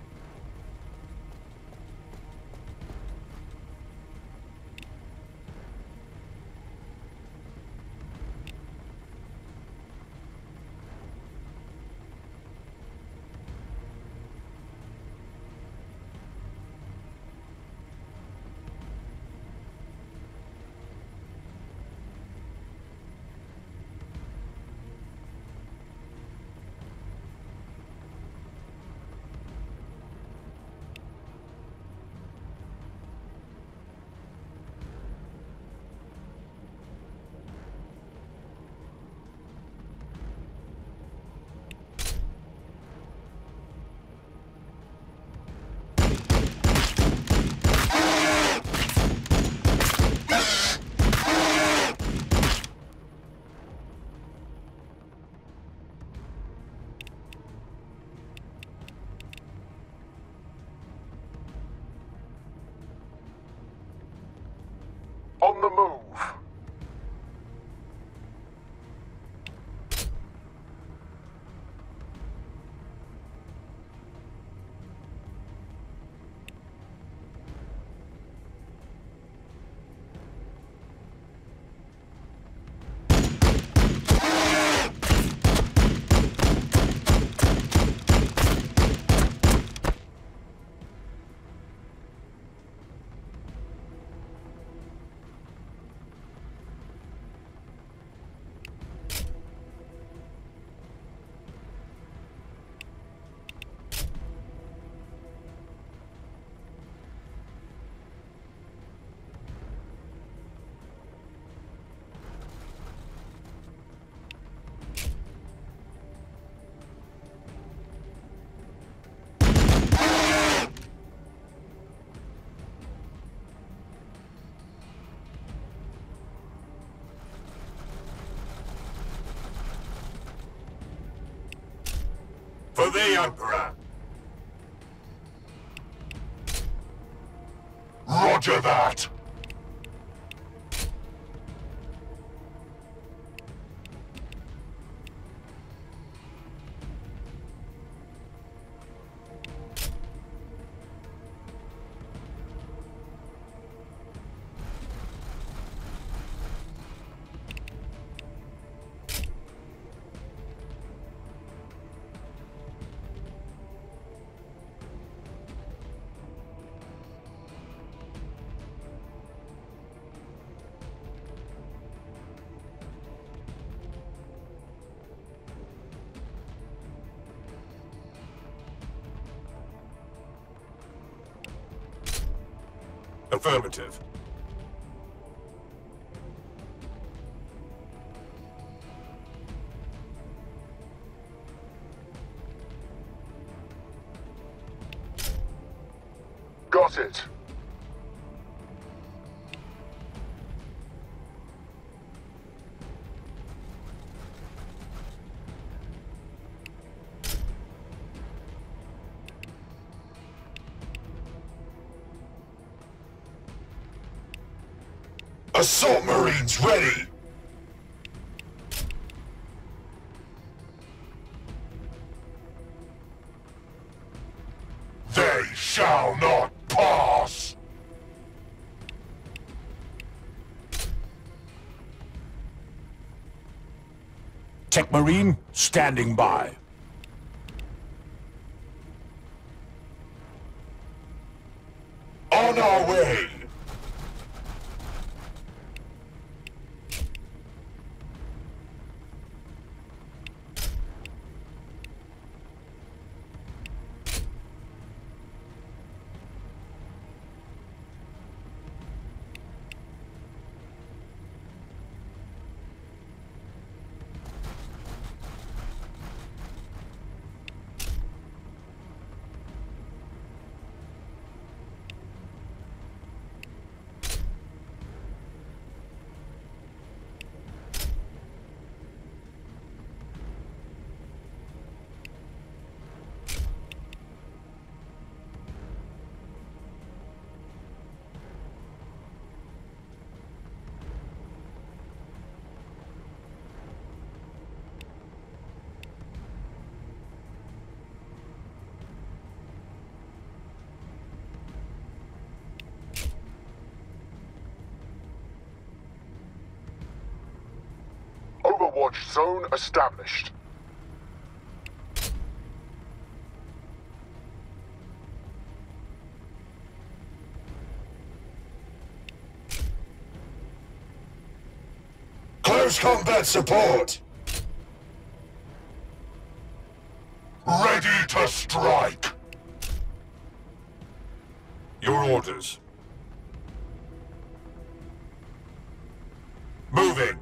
On the move.
For the Emperor!
Roger that!
Affirmative.
Got it.
Assault Marines ready!
They shall not pass!
Tech Marine, standing by.
On our way! Overwatch zone established. Close combat support! Ready to strike!
Your orders.
Moving!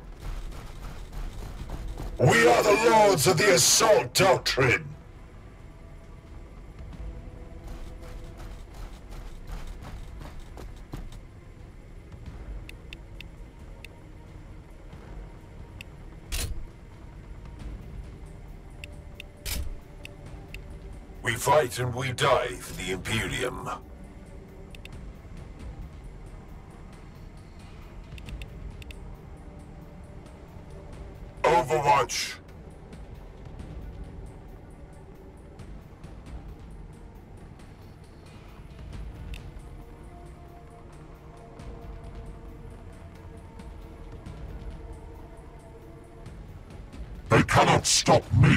We are the lords of the assault doctrine!
We fight and we die for the Imperium.
Overwatch! They cannot stop me!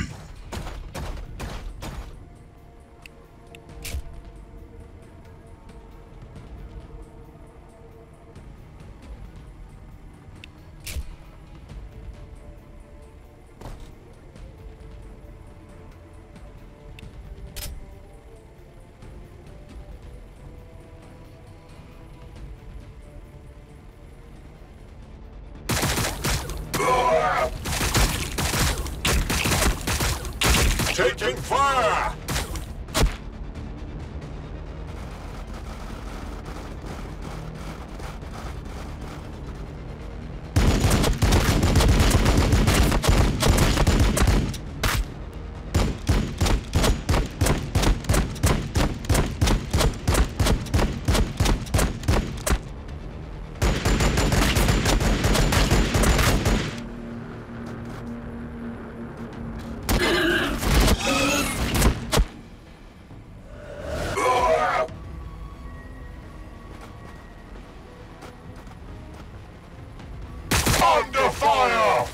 Taking fire! Under fire!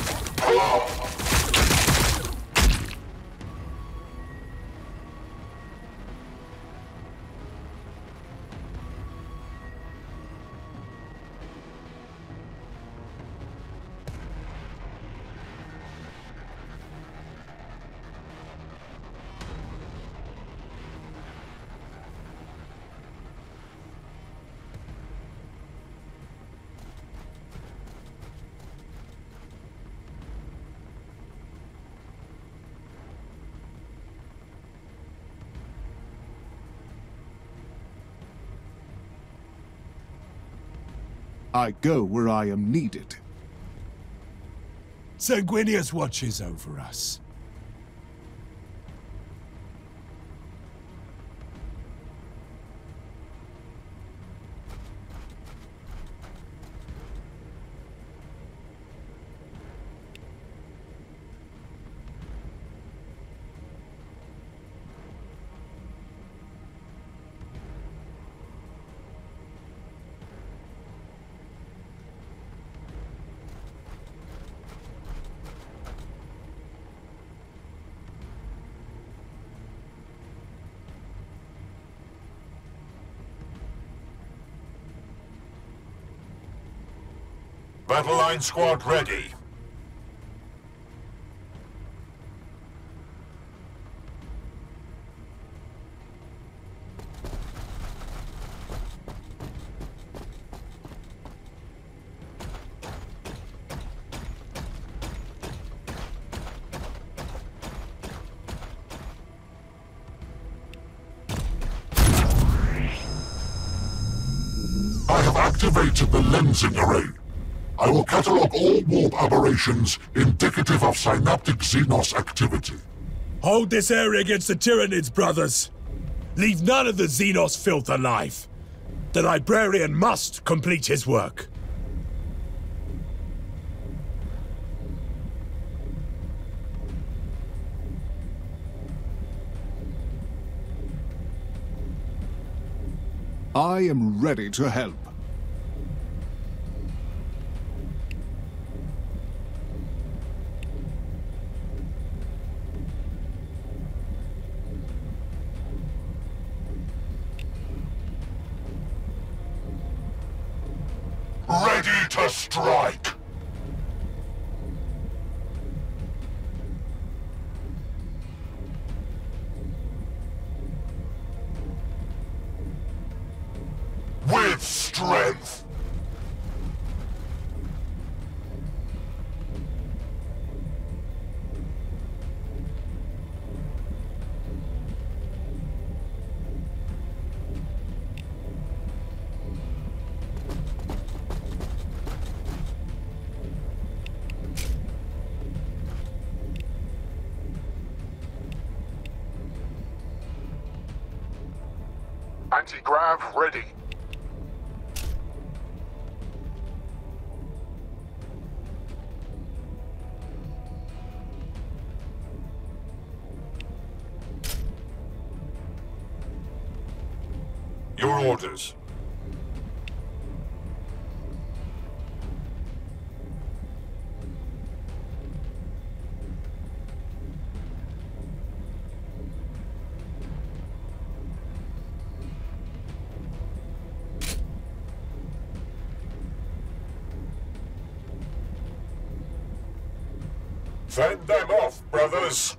I go where I am needed.
Sanguinius watches over us.
Battle line squad ready.
I have activated the lensing array. I will catalog all warp aberrations indicative of synaptic Xenos activity.
Hold this area against the Tyranids, brothers. Leave none of the Xenos filth alive. The Librarian must complete his work.
I am ready to help.
Ready to strike! With strength! Anti-grav ready. Your orders. Fend them off, brothers!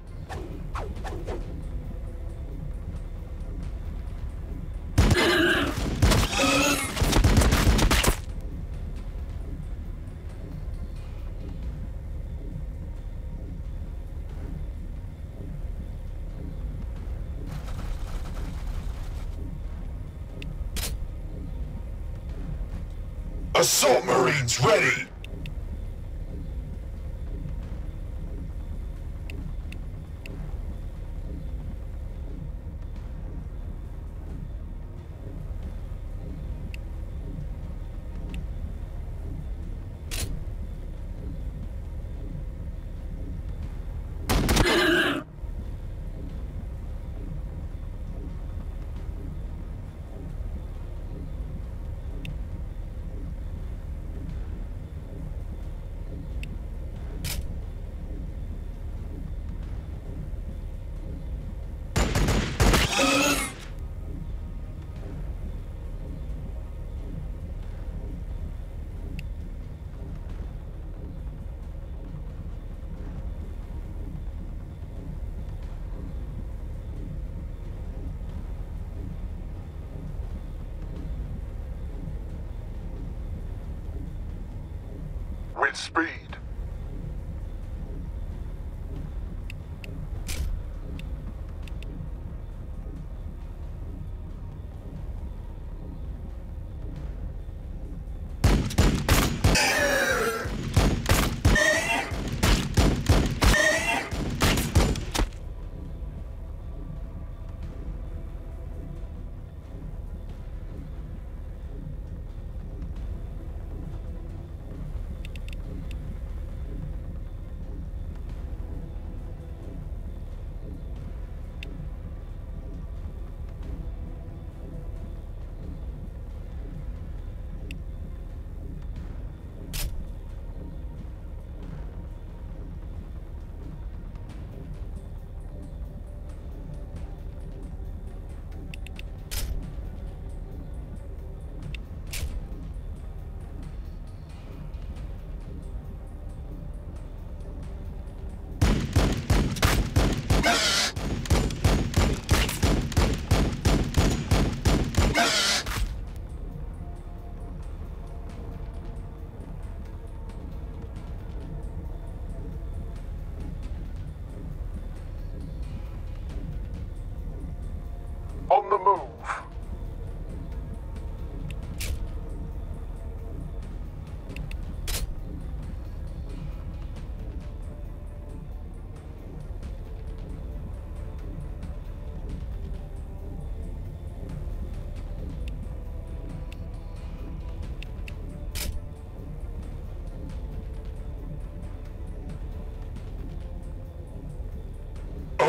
Assault Marines ready! With speed.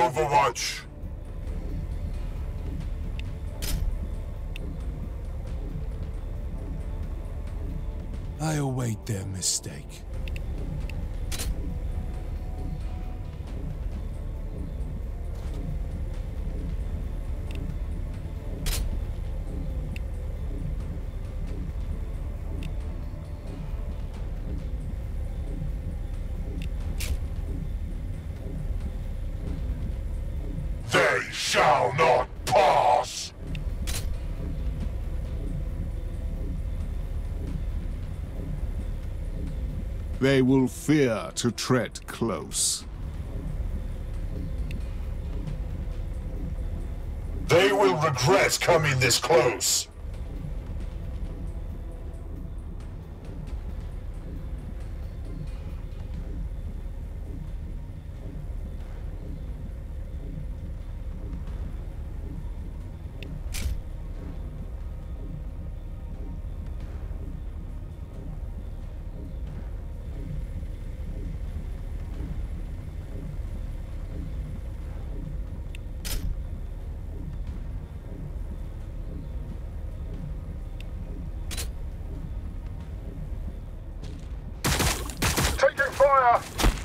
Overwatch!
I await their mistake.
They shall not pass!
They will fear to tread close.
They will regret coming this close.
Taking fire!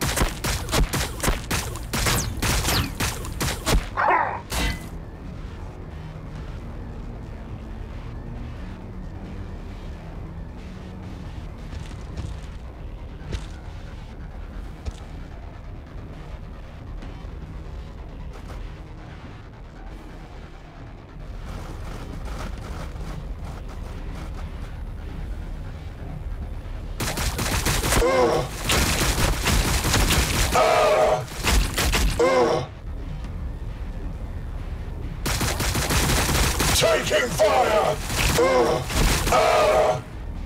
Taking fire! Uh, uh.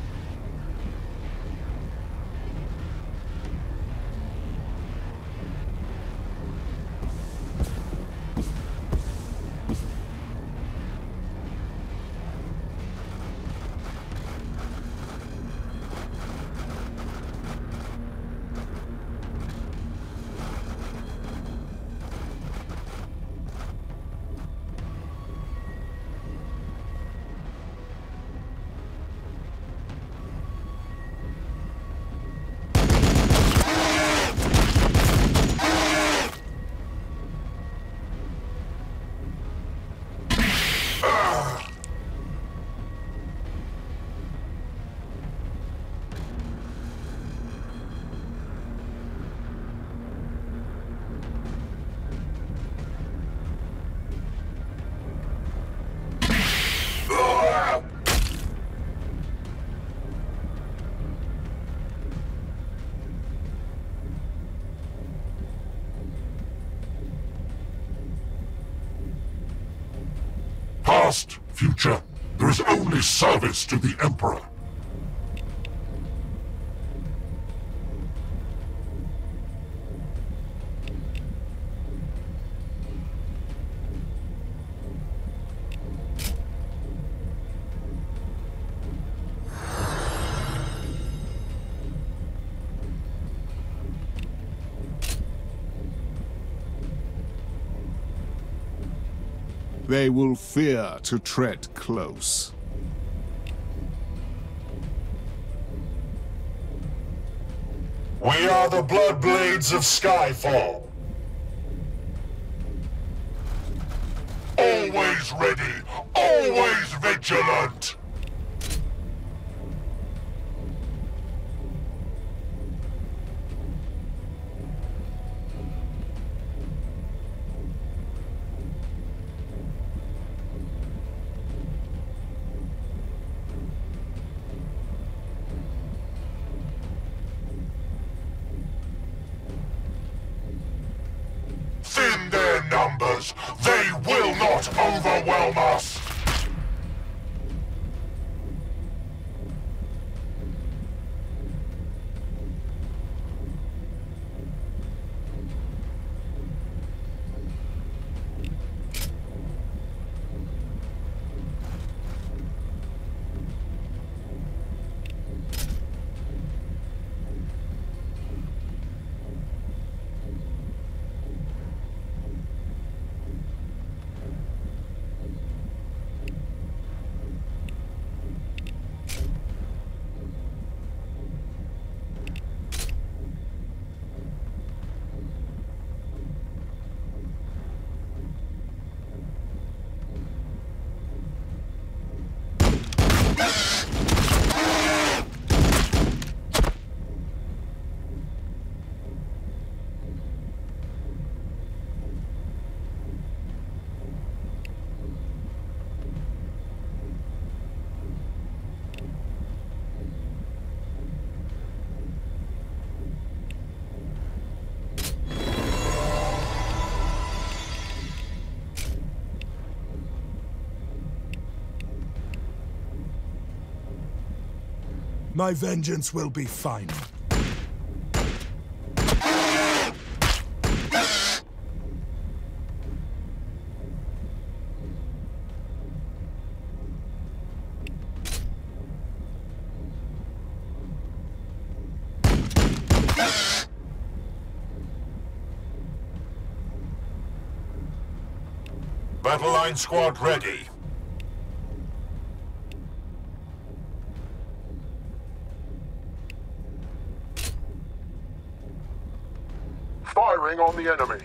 Past, future, there is only service to the Emperor.
They will fear to tread close.
We are the Bloodblades of Skyfall.
Always ready, always vigilant! Thin their numbers, they will not overwhelm us!
My vengeance will be final.
Battle line squad ready. Firing on the enemy.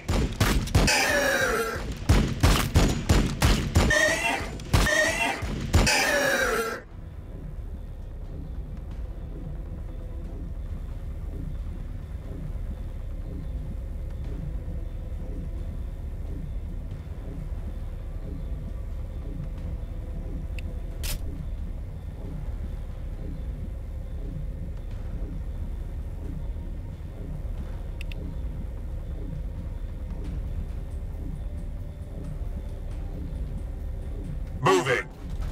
Moving.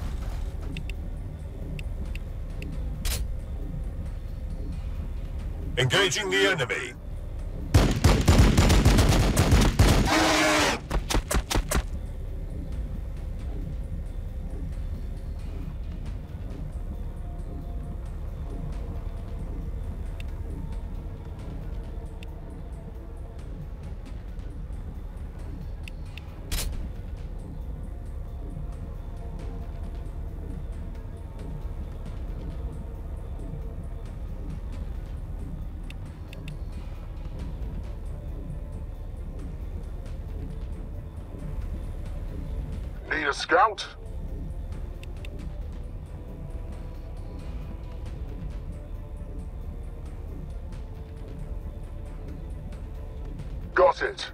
Engaging the enemy. Need a scout? Got it.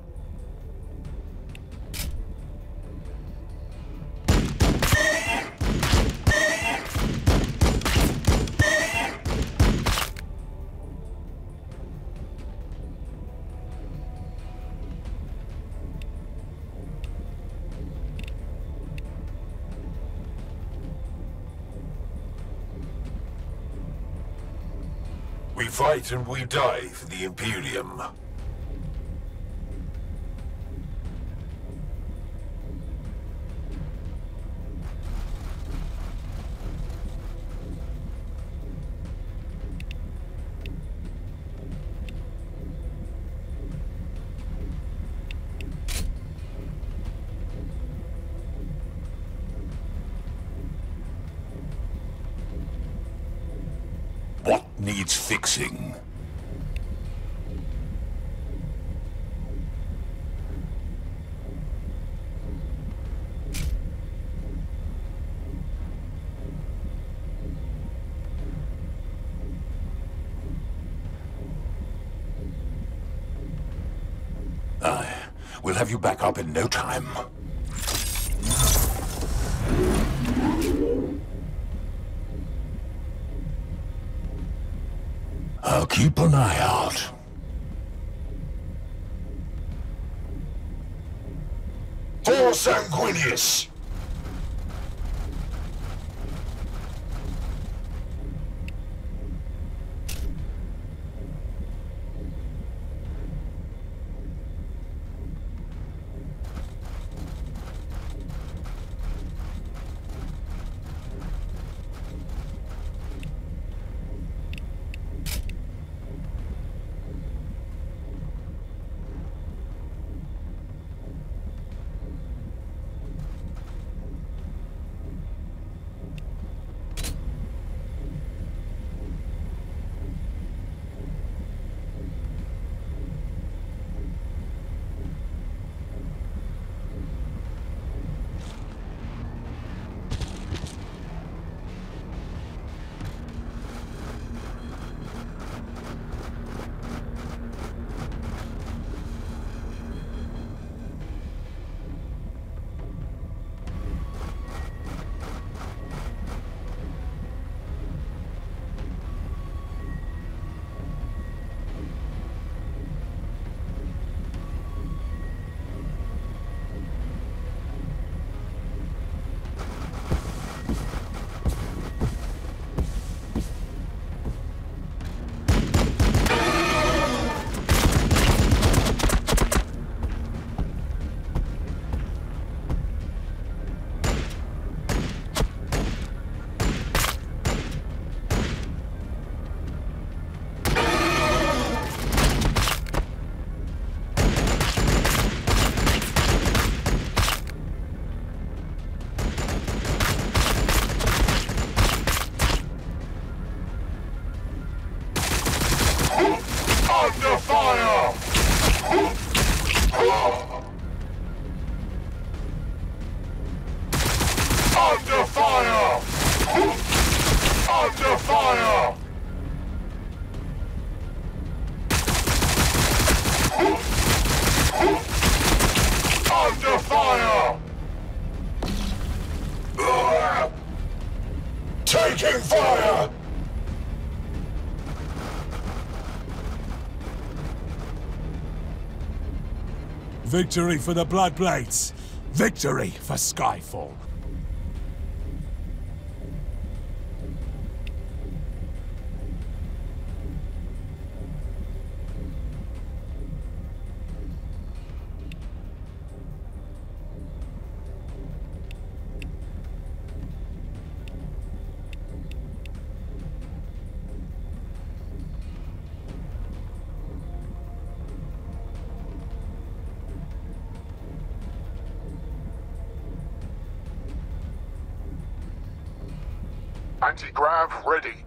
We fight and we die for the Imperium. What needs fixing? Aye, we'll have you back up in no time. I'll keep an eye out.
For Sanguinius! Taking fire!
Victory for the Bloodblades! Victory for Skyfall!
Anti-grav ready.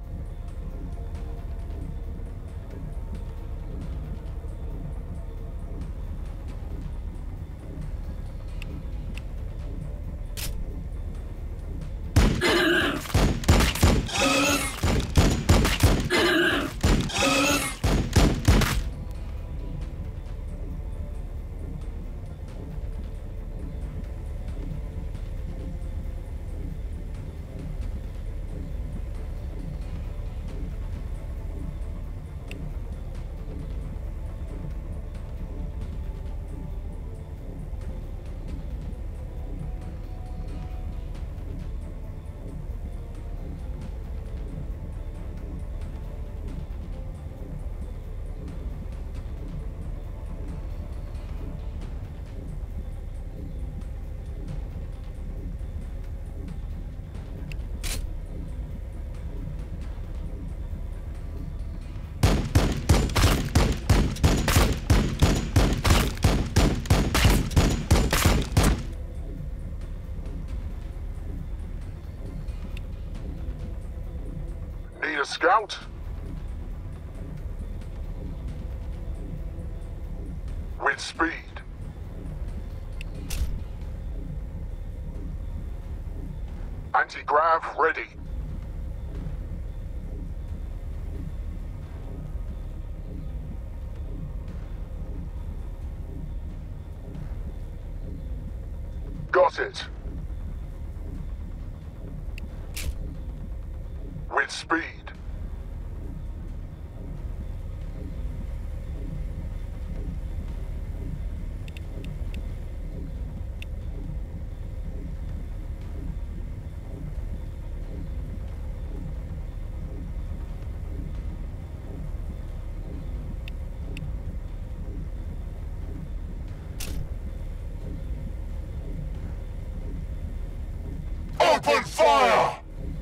Need a scout? With speed. Anti-grav ready. Got it. With speed. Open fire!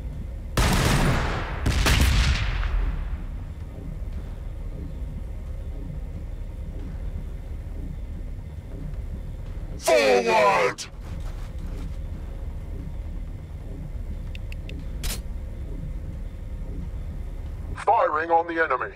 Forward! Firing on the enemy.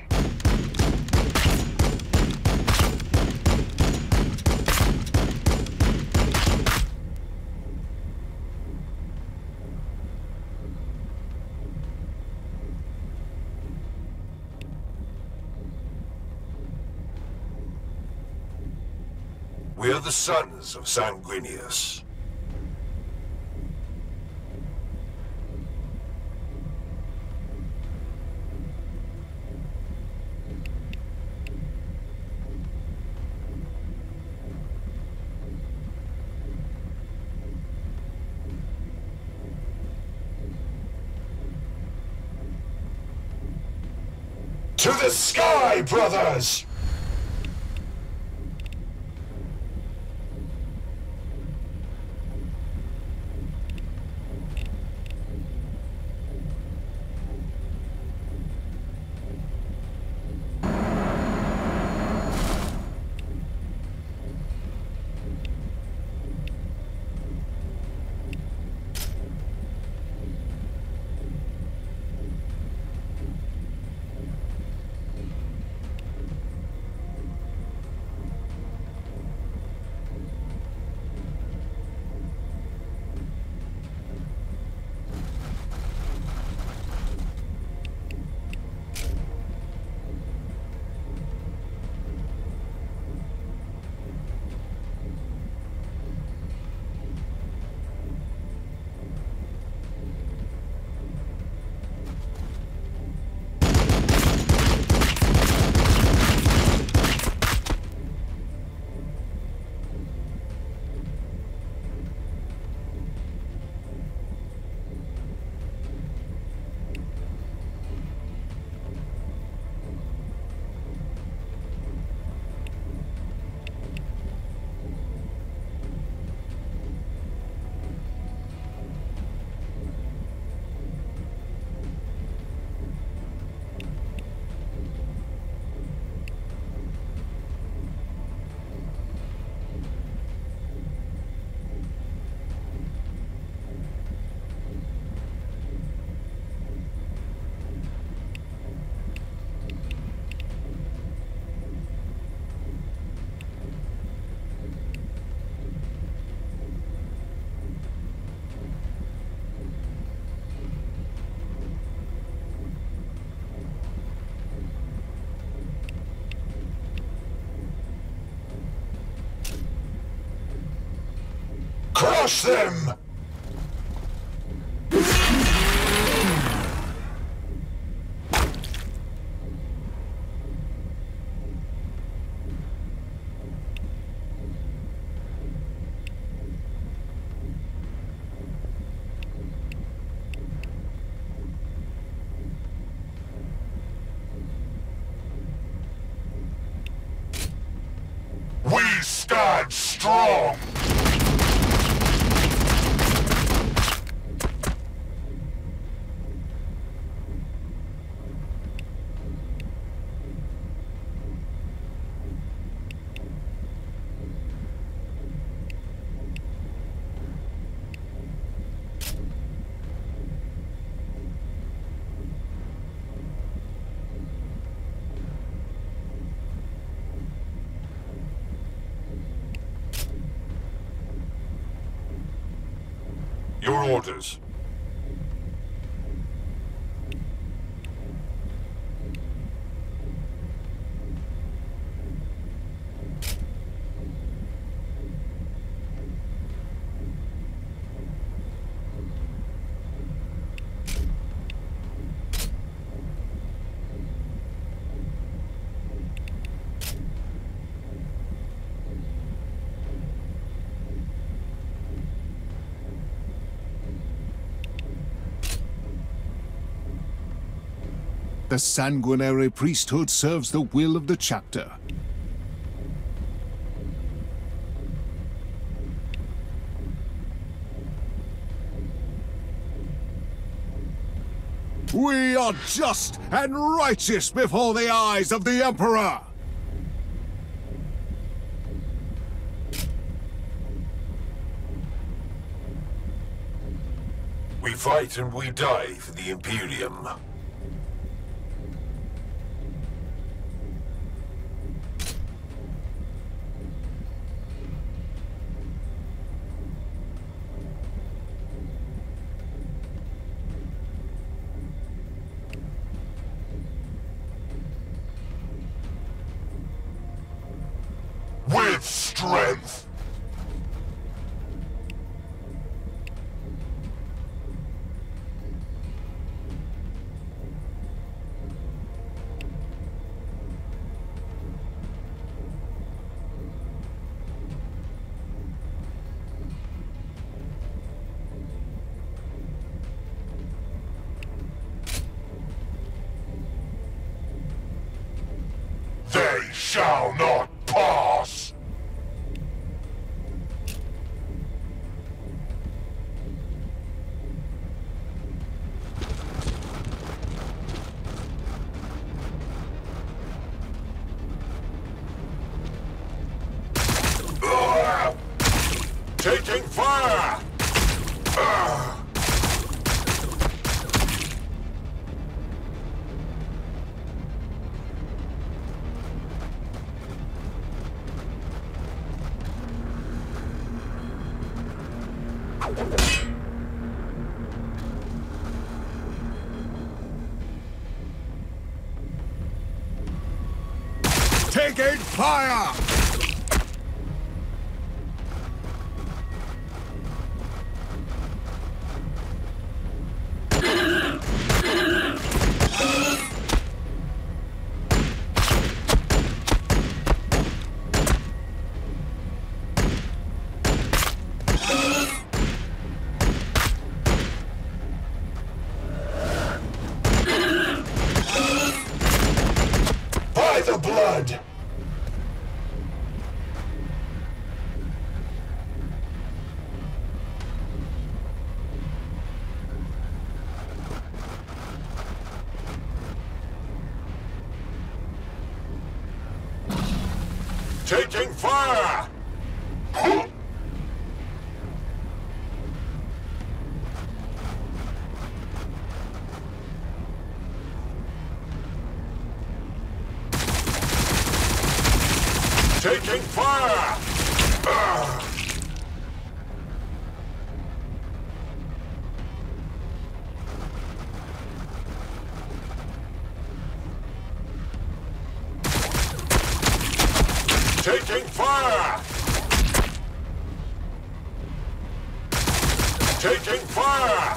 We are the sons of Sanguinius.
To the sky, brothers! Crush them! We stand strong! Your orders.
The sanguinary priesthood serves the will of the chapter. We are just and righteous before the eyes of the Emperor!
We fight and we die for the Imperium.
With strength! They shall not pass! Ugh! Taking fire! Ugh!
Taking fire!
By the blood! Taking fire! Taking fire! Ugh. Taking fire!
Fire!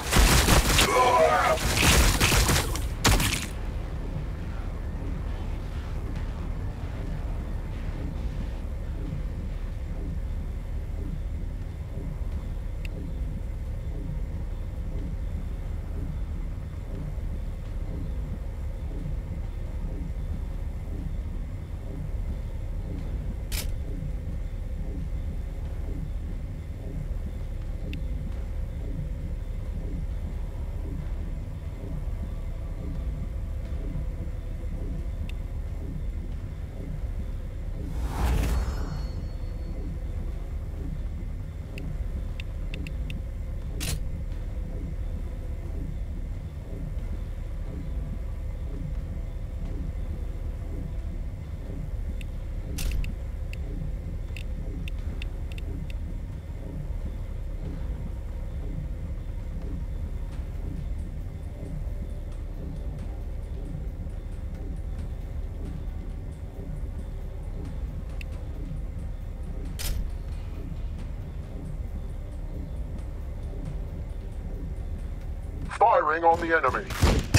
Firing on the enemy.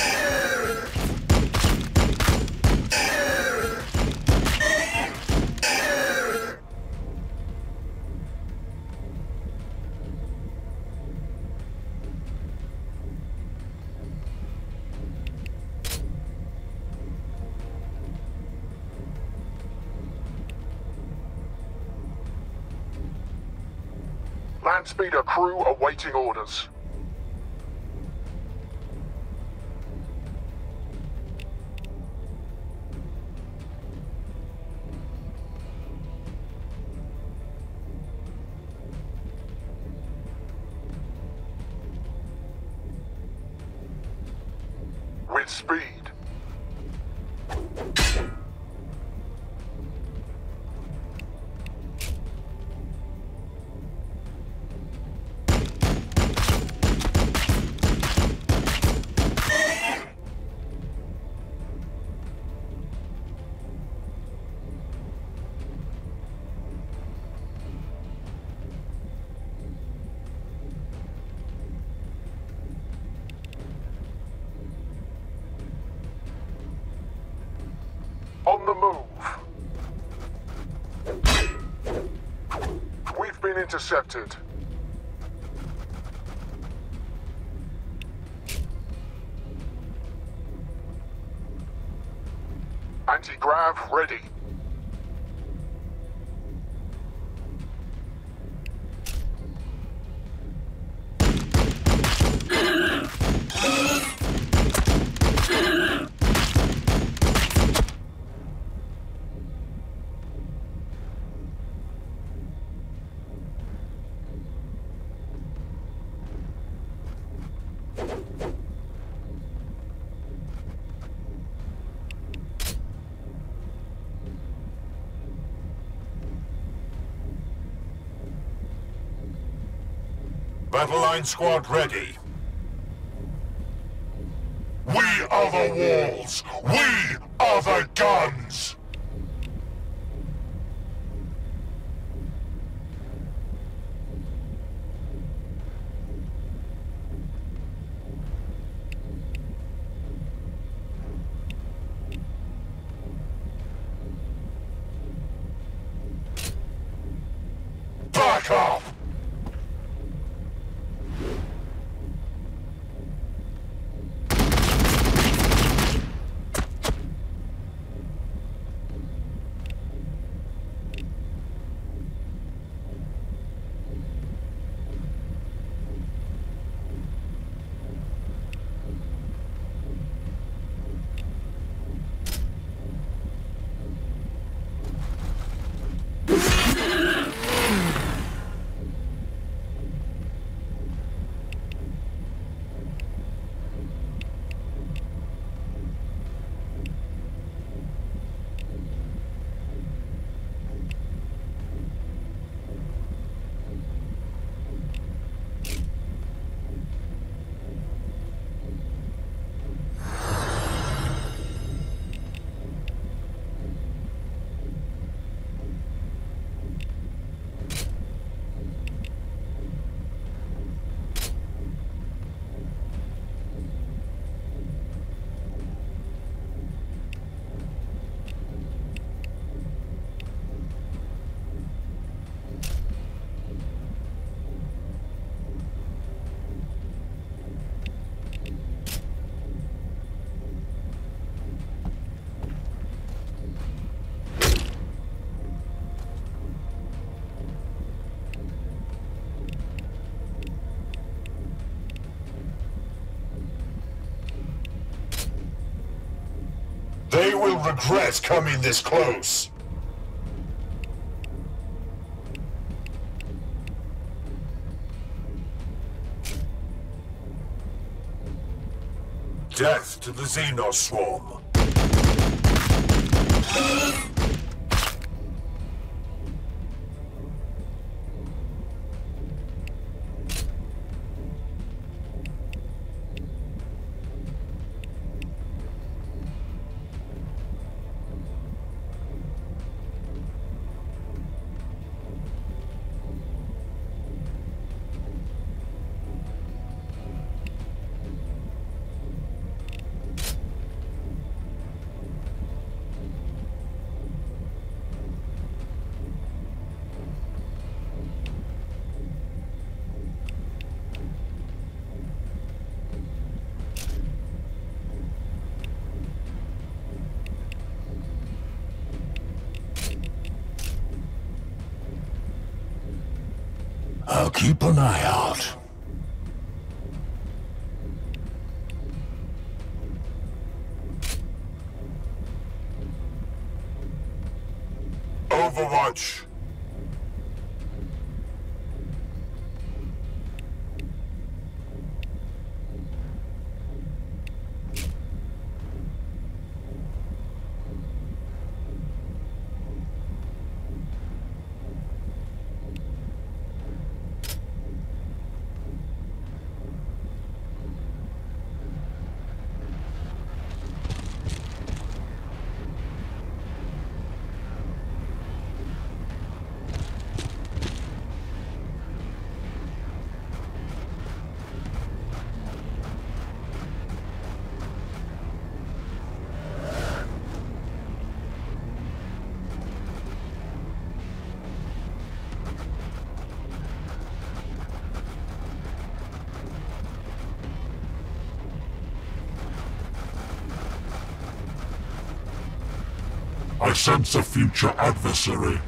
Landspeeder crew awaiting orders. With speed. On the move. We've been intercepted. Anti-grav ready.
Battle line squad ready. We are the walls. We are the guns. Back up.
will regret coming this close.
Death to the Xenos swarm.
I'll keep an eye out.
Overwatch.
I sense a future adversary.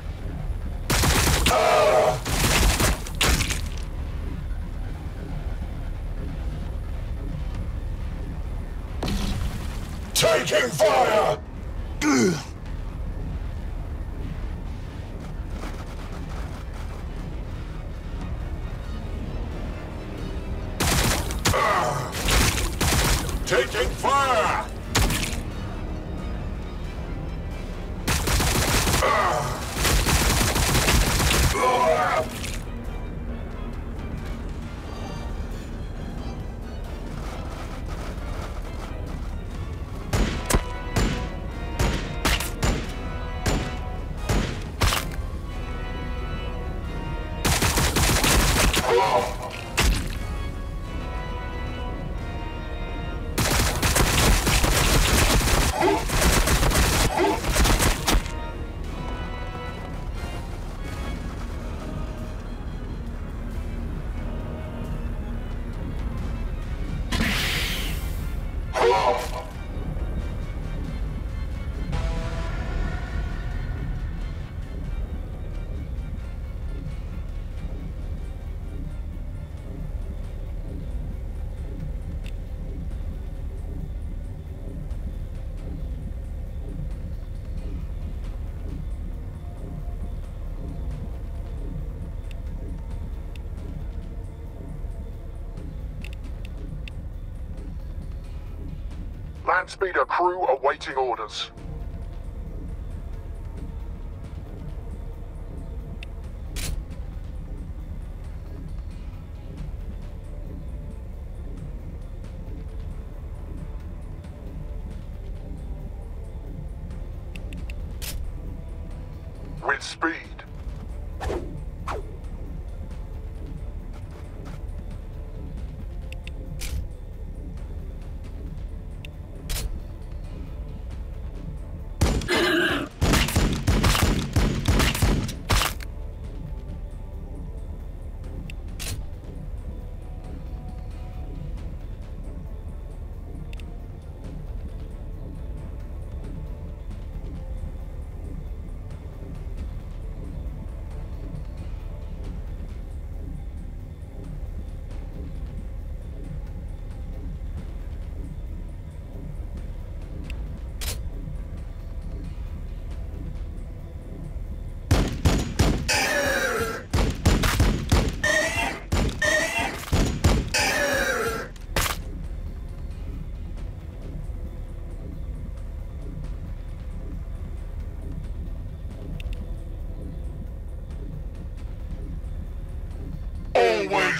Taking fire!
Taking fire!
Landspeeder crew awaiting orders. With speed.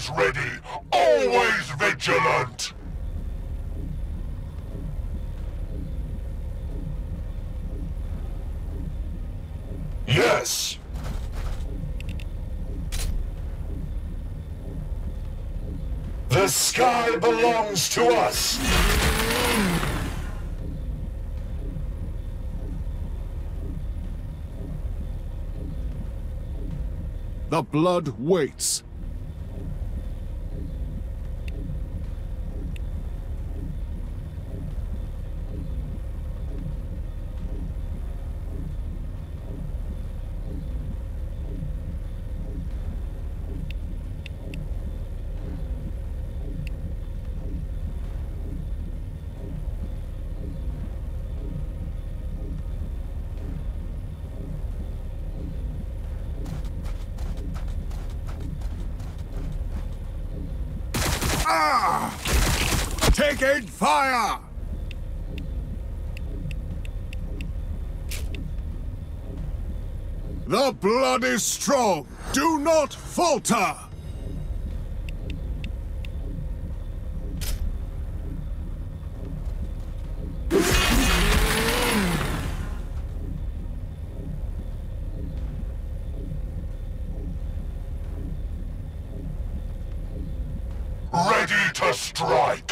Always ready, always vigilant!
Yes! The sky belongs to us!
The blood waits.
Ah! Taking fire! The blood is strong. Do not falter!
Ready to strike!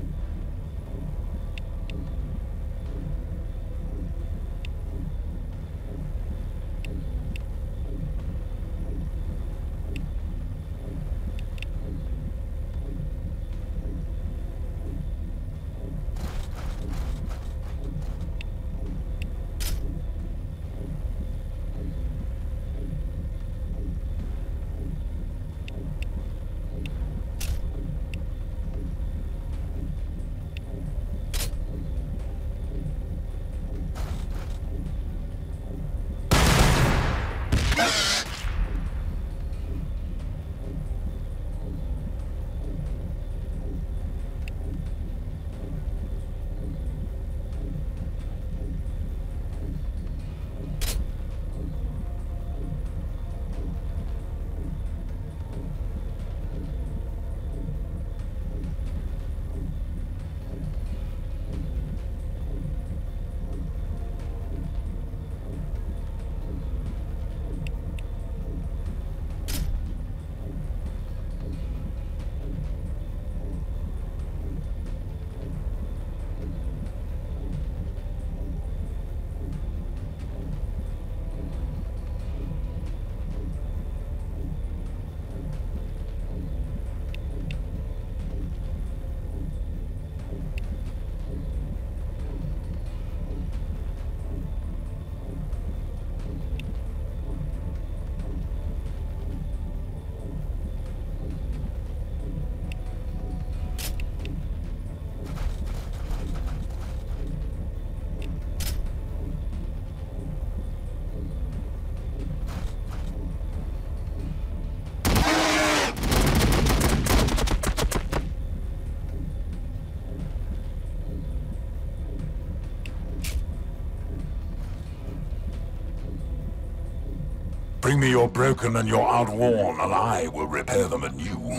Bring me your broken and your outworn, and I will repair them anew.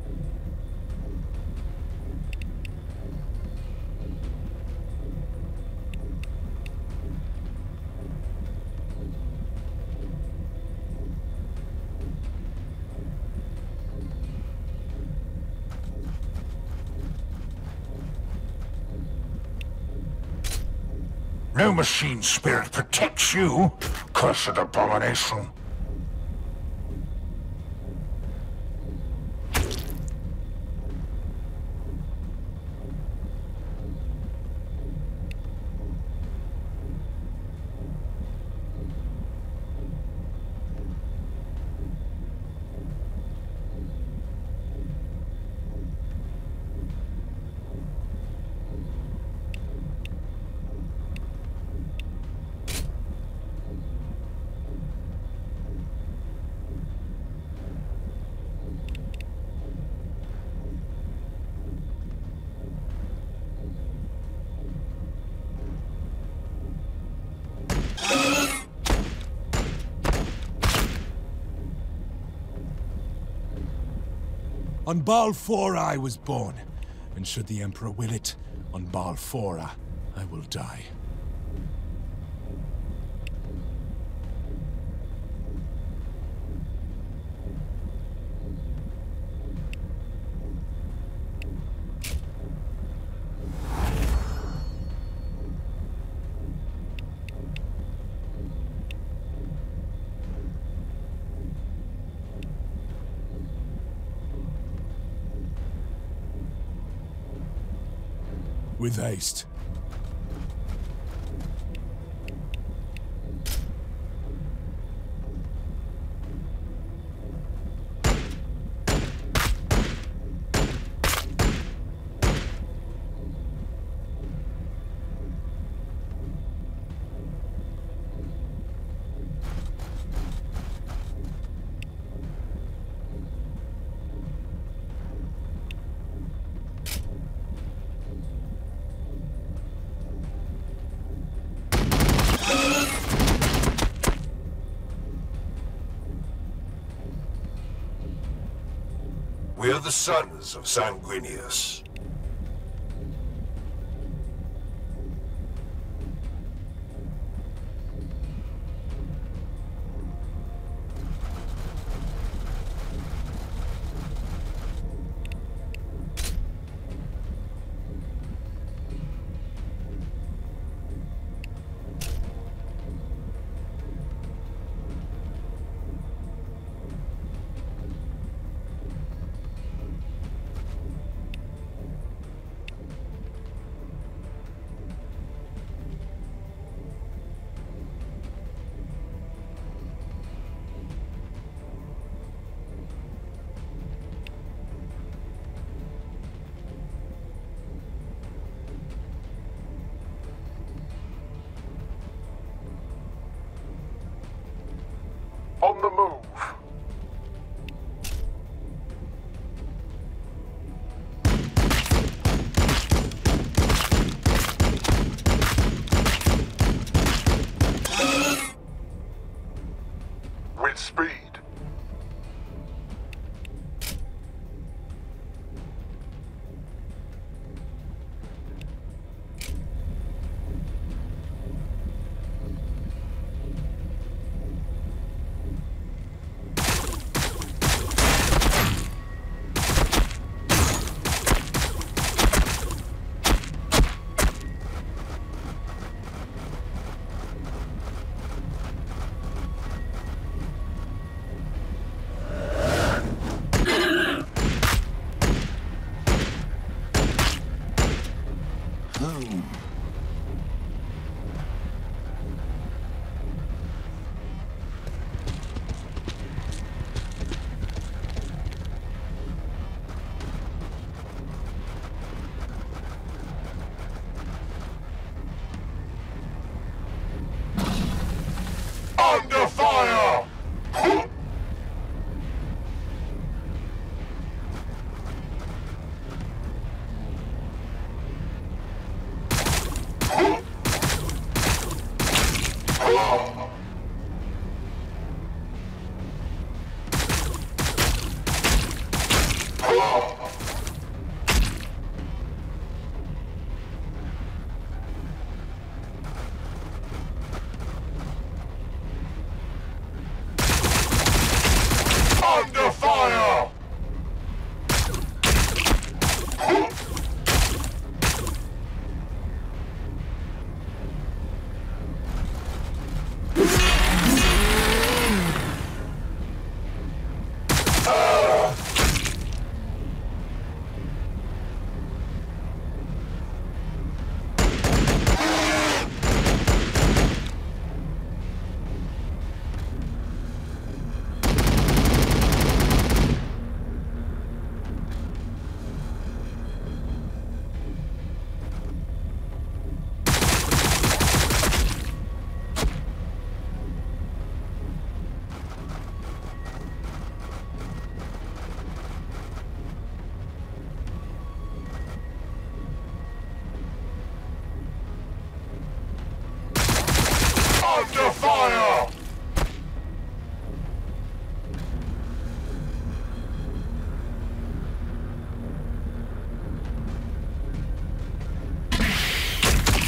No machine spirit protects you, cursed abomination.
On Balfora I was born, and should the Emperor will it, on Balfora I will die. With haste.
We are the sons of Sanguinius. On the move. With speed. Under fire!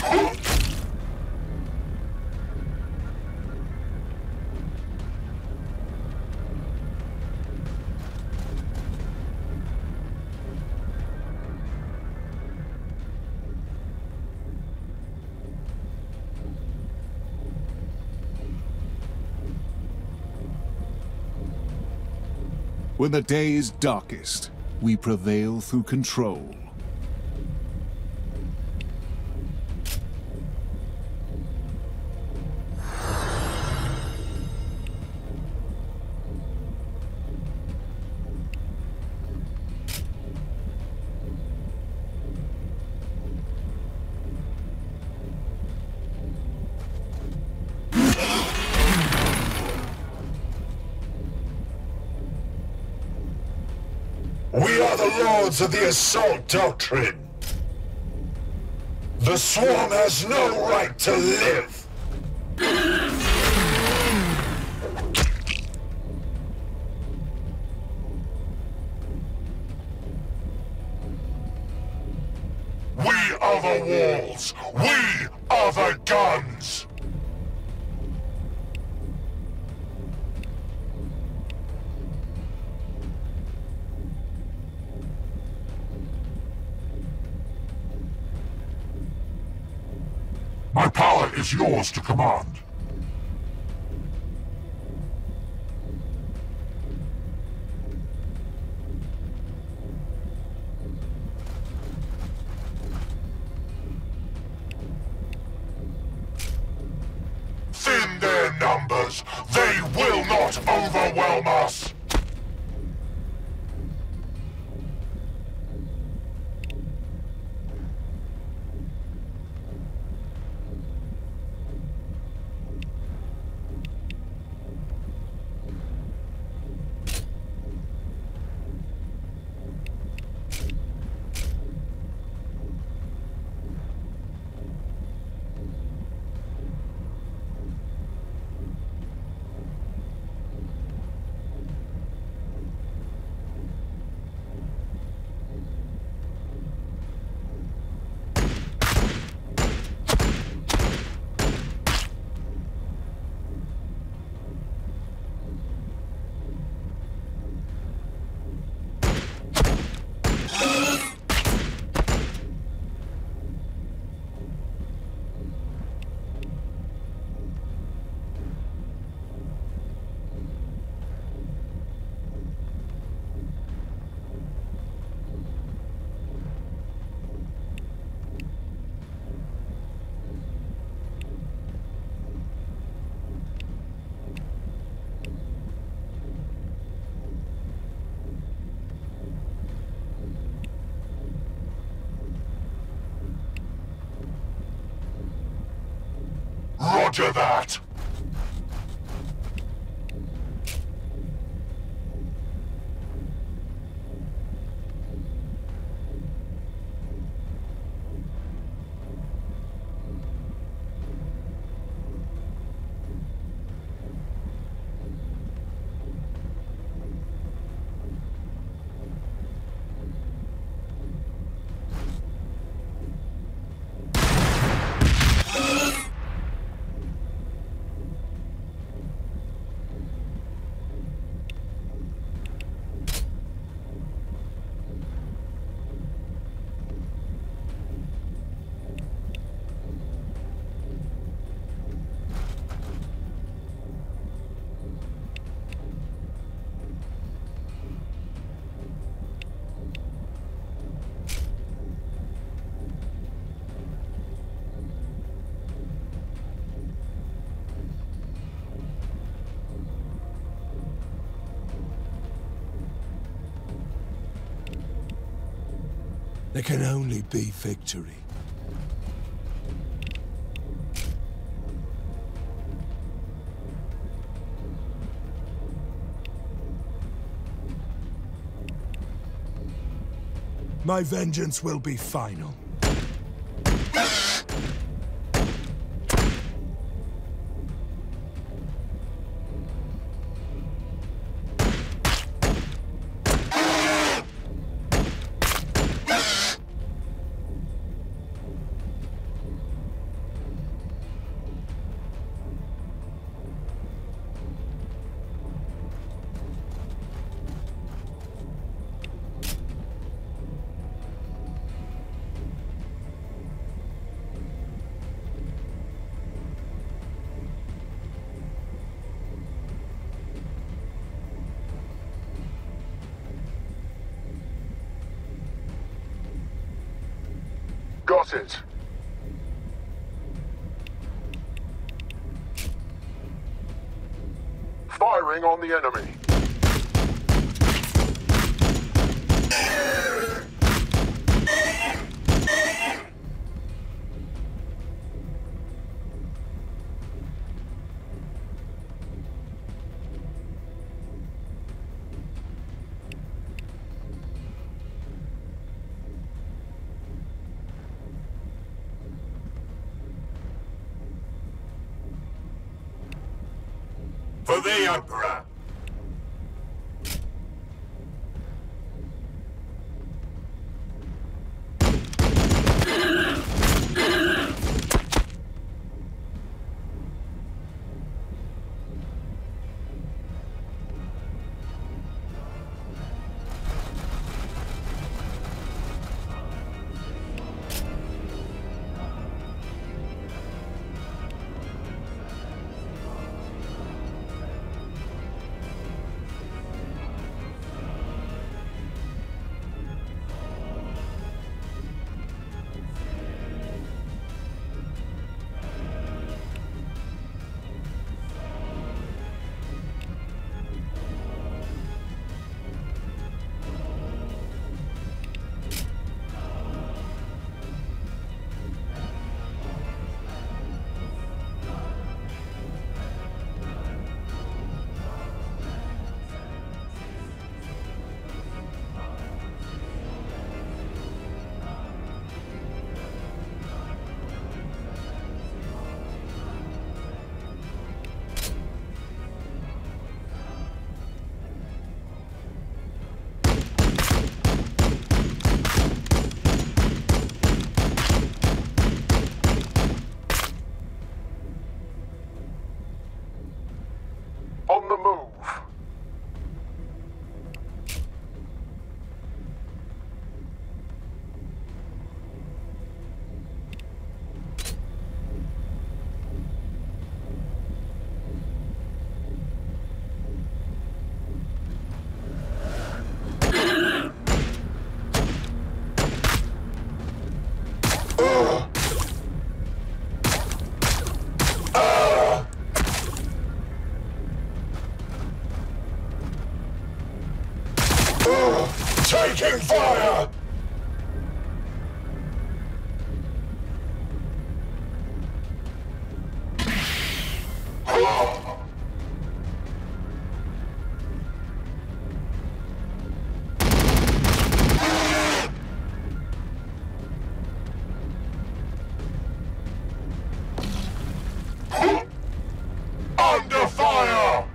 When the day is darkest, we prevail through control.
We are the lords of the Assault Doctrine. The Swarm has no right to live.
We are the walls. We are the guns. My power is yours to command. Thin their numbers. They will not overwhelm us. Roger that!
There can only be victory. My vengeance will be final.
spotted. Firing on the enemy.
For the Emperor! On the move. Taking fire! Under fire!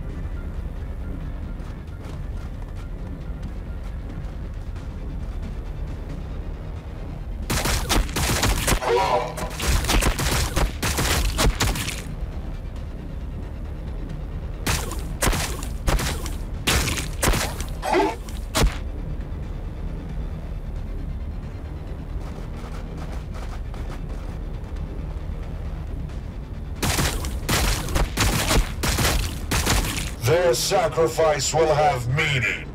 Their sacrifice will have meaning.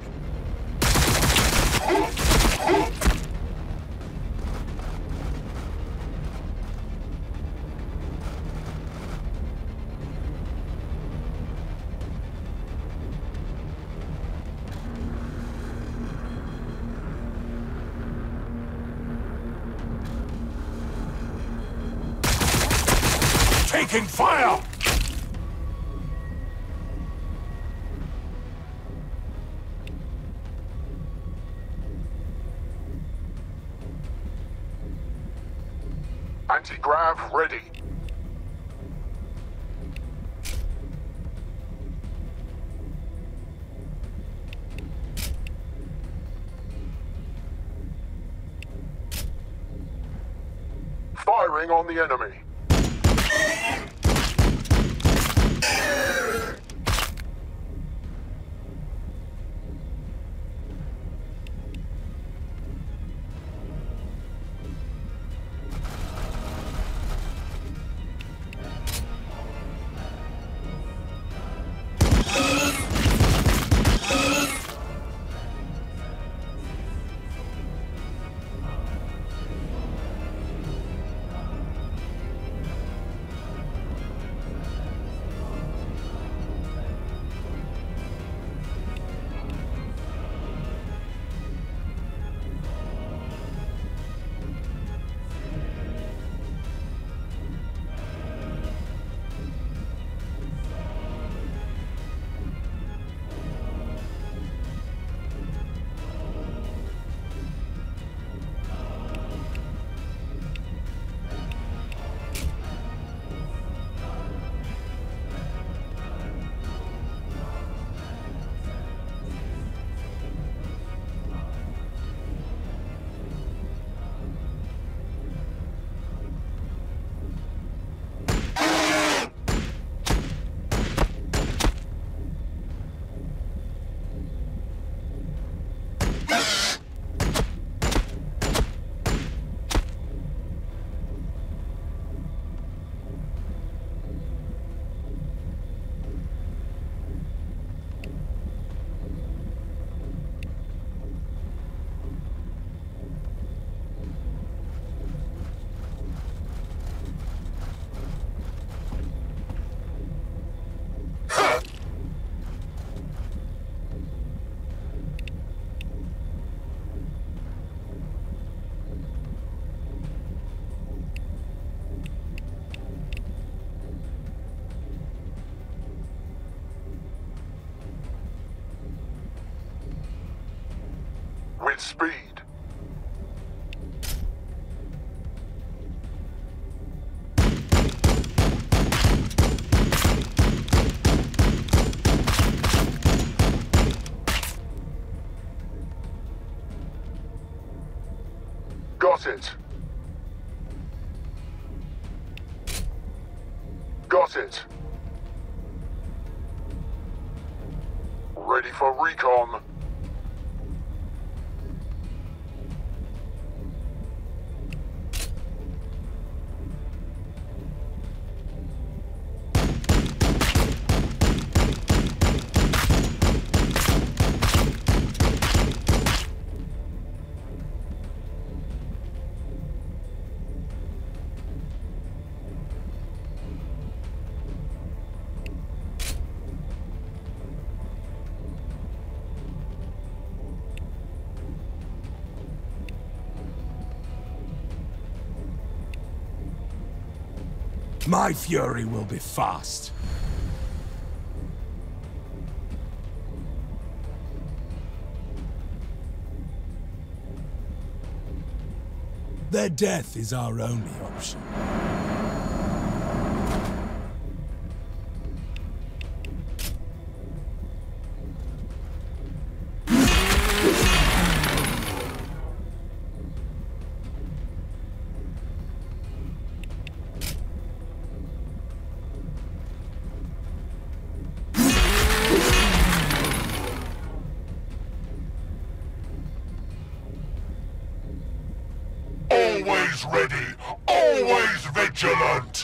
Taking fire! Anti-grav ready. Firing on the enemy.
with speed. Got it. Got it. Ready for recon.
My fury will be fast. Their death is our only option.
Always ready, always vigilant!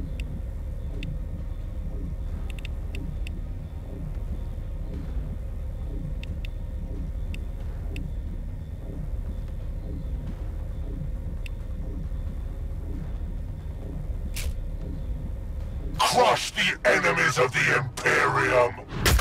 Crush the enemies of the Imperium!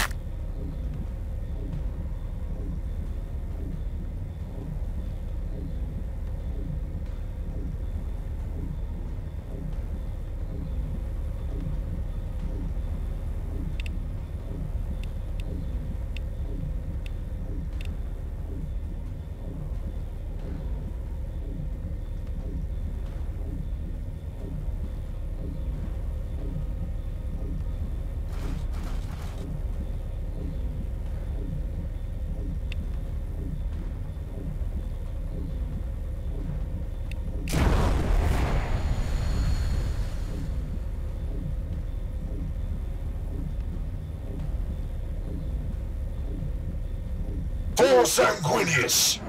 For Sanguinius!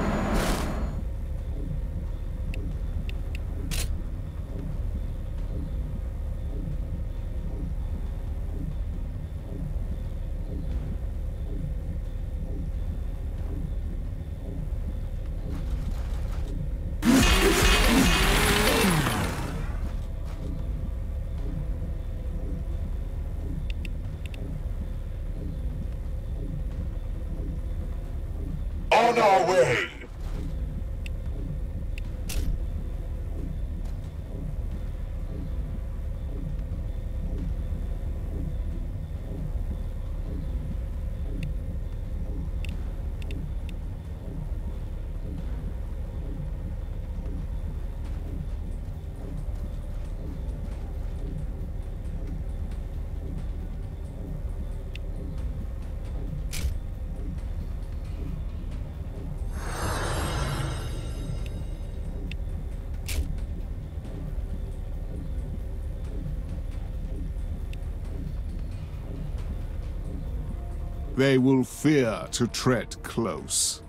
On our way!
They will fear to tread close.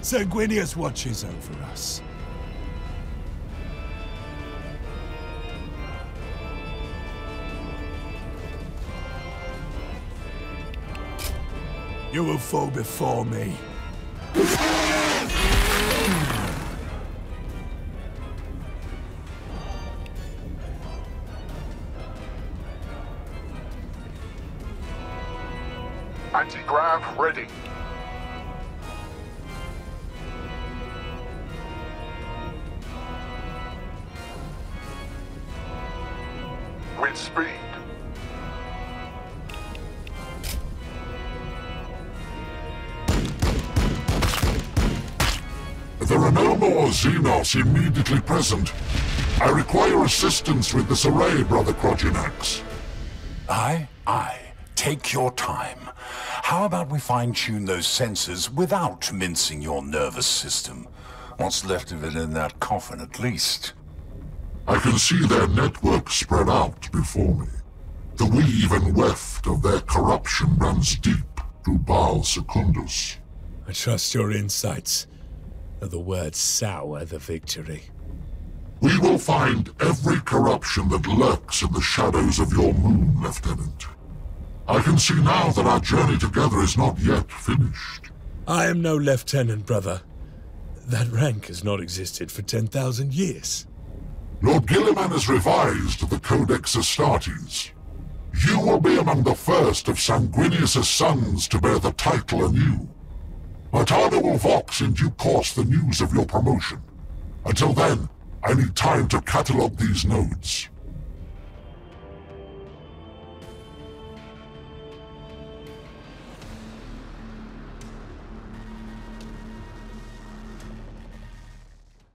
Sanguinius watches over us. You will fall before me.
Anti-grav ready. With speed. There are no more Xenos immediately present. I require assistance with this array, Brother Kroginax.
Aye, aye. Take your time. How about we fine-tune those sensors without mincing your nervous system? What's left of it in that coffin, at least?
I can see their network spread out before me. The weave and weft of their corruption runs deep to Baal Secundus.
I trust your insights. Though the words sour the victory.
We will find every corruption that lurks in the shadows of your moon, Lieutenant. I can see now that our journey together is not yet finished.
I am no lieutenant, brother. That rank has not existed for ten thousand years.
Lord Guilliman has revised the Codex Astartes. You will be among the first of Sanguinius' sons to bear the title anew. Martana will vox in due course the news of your promotion. Until then, I need time to catalog these nodes.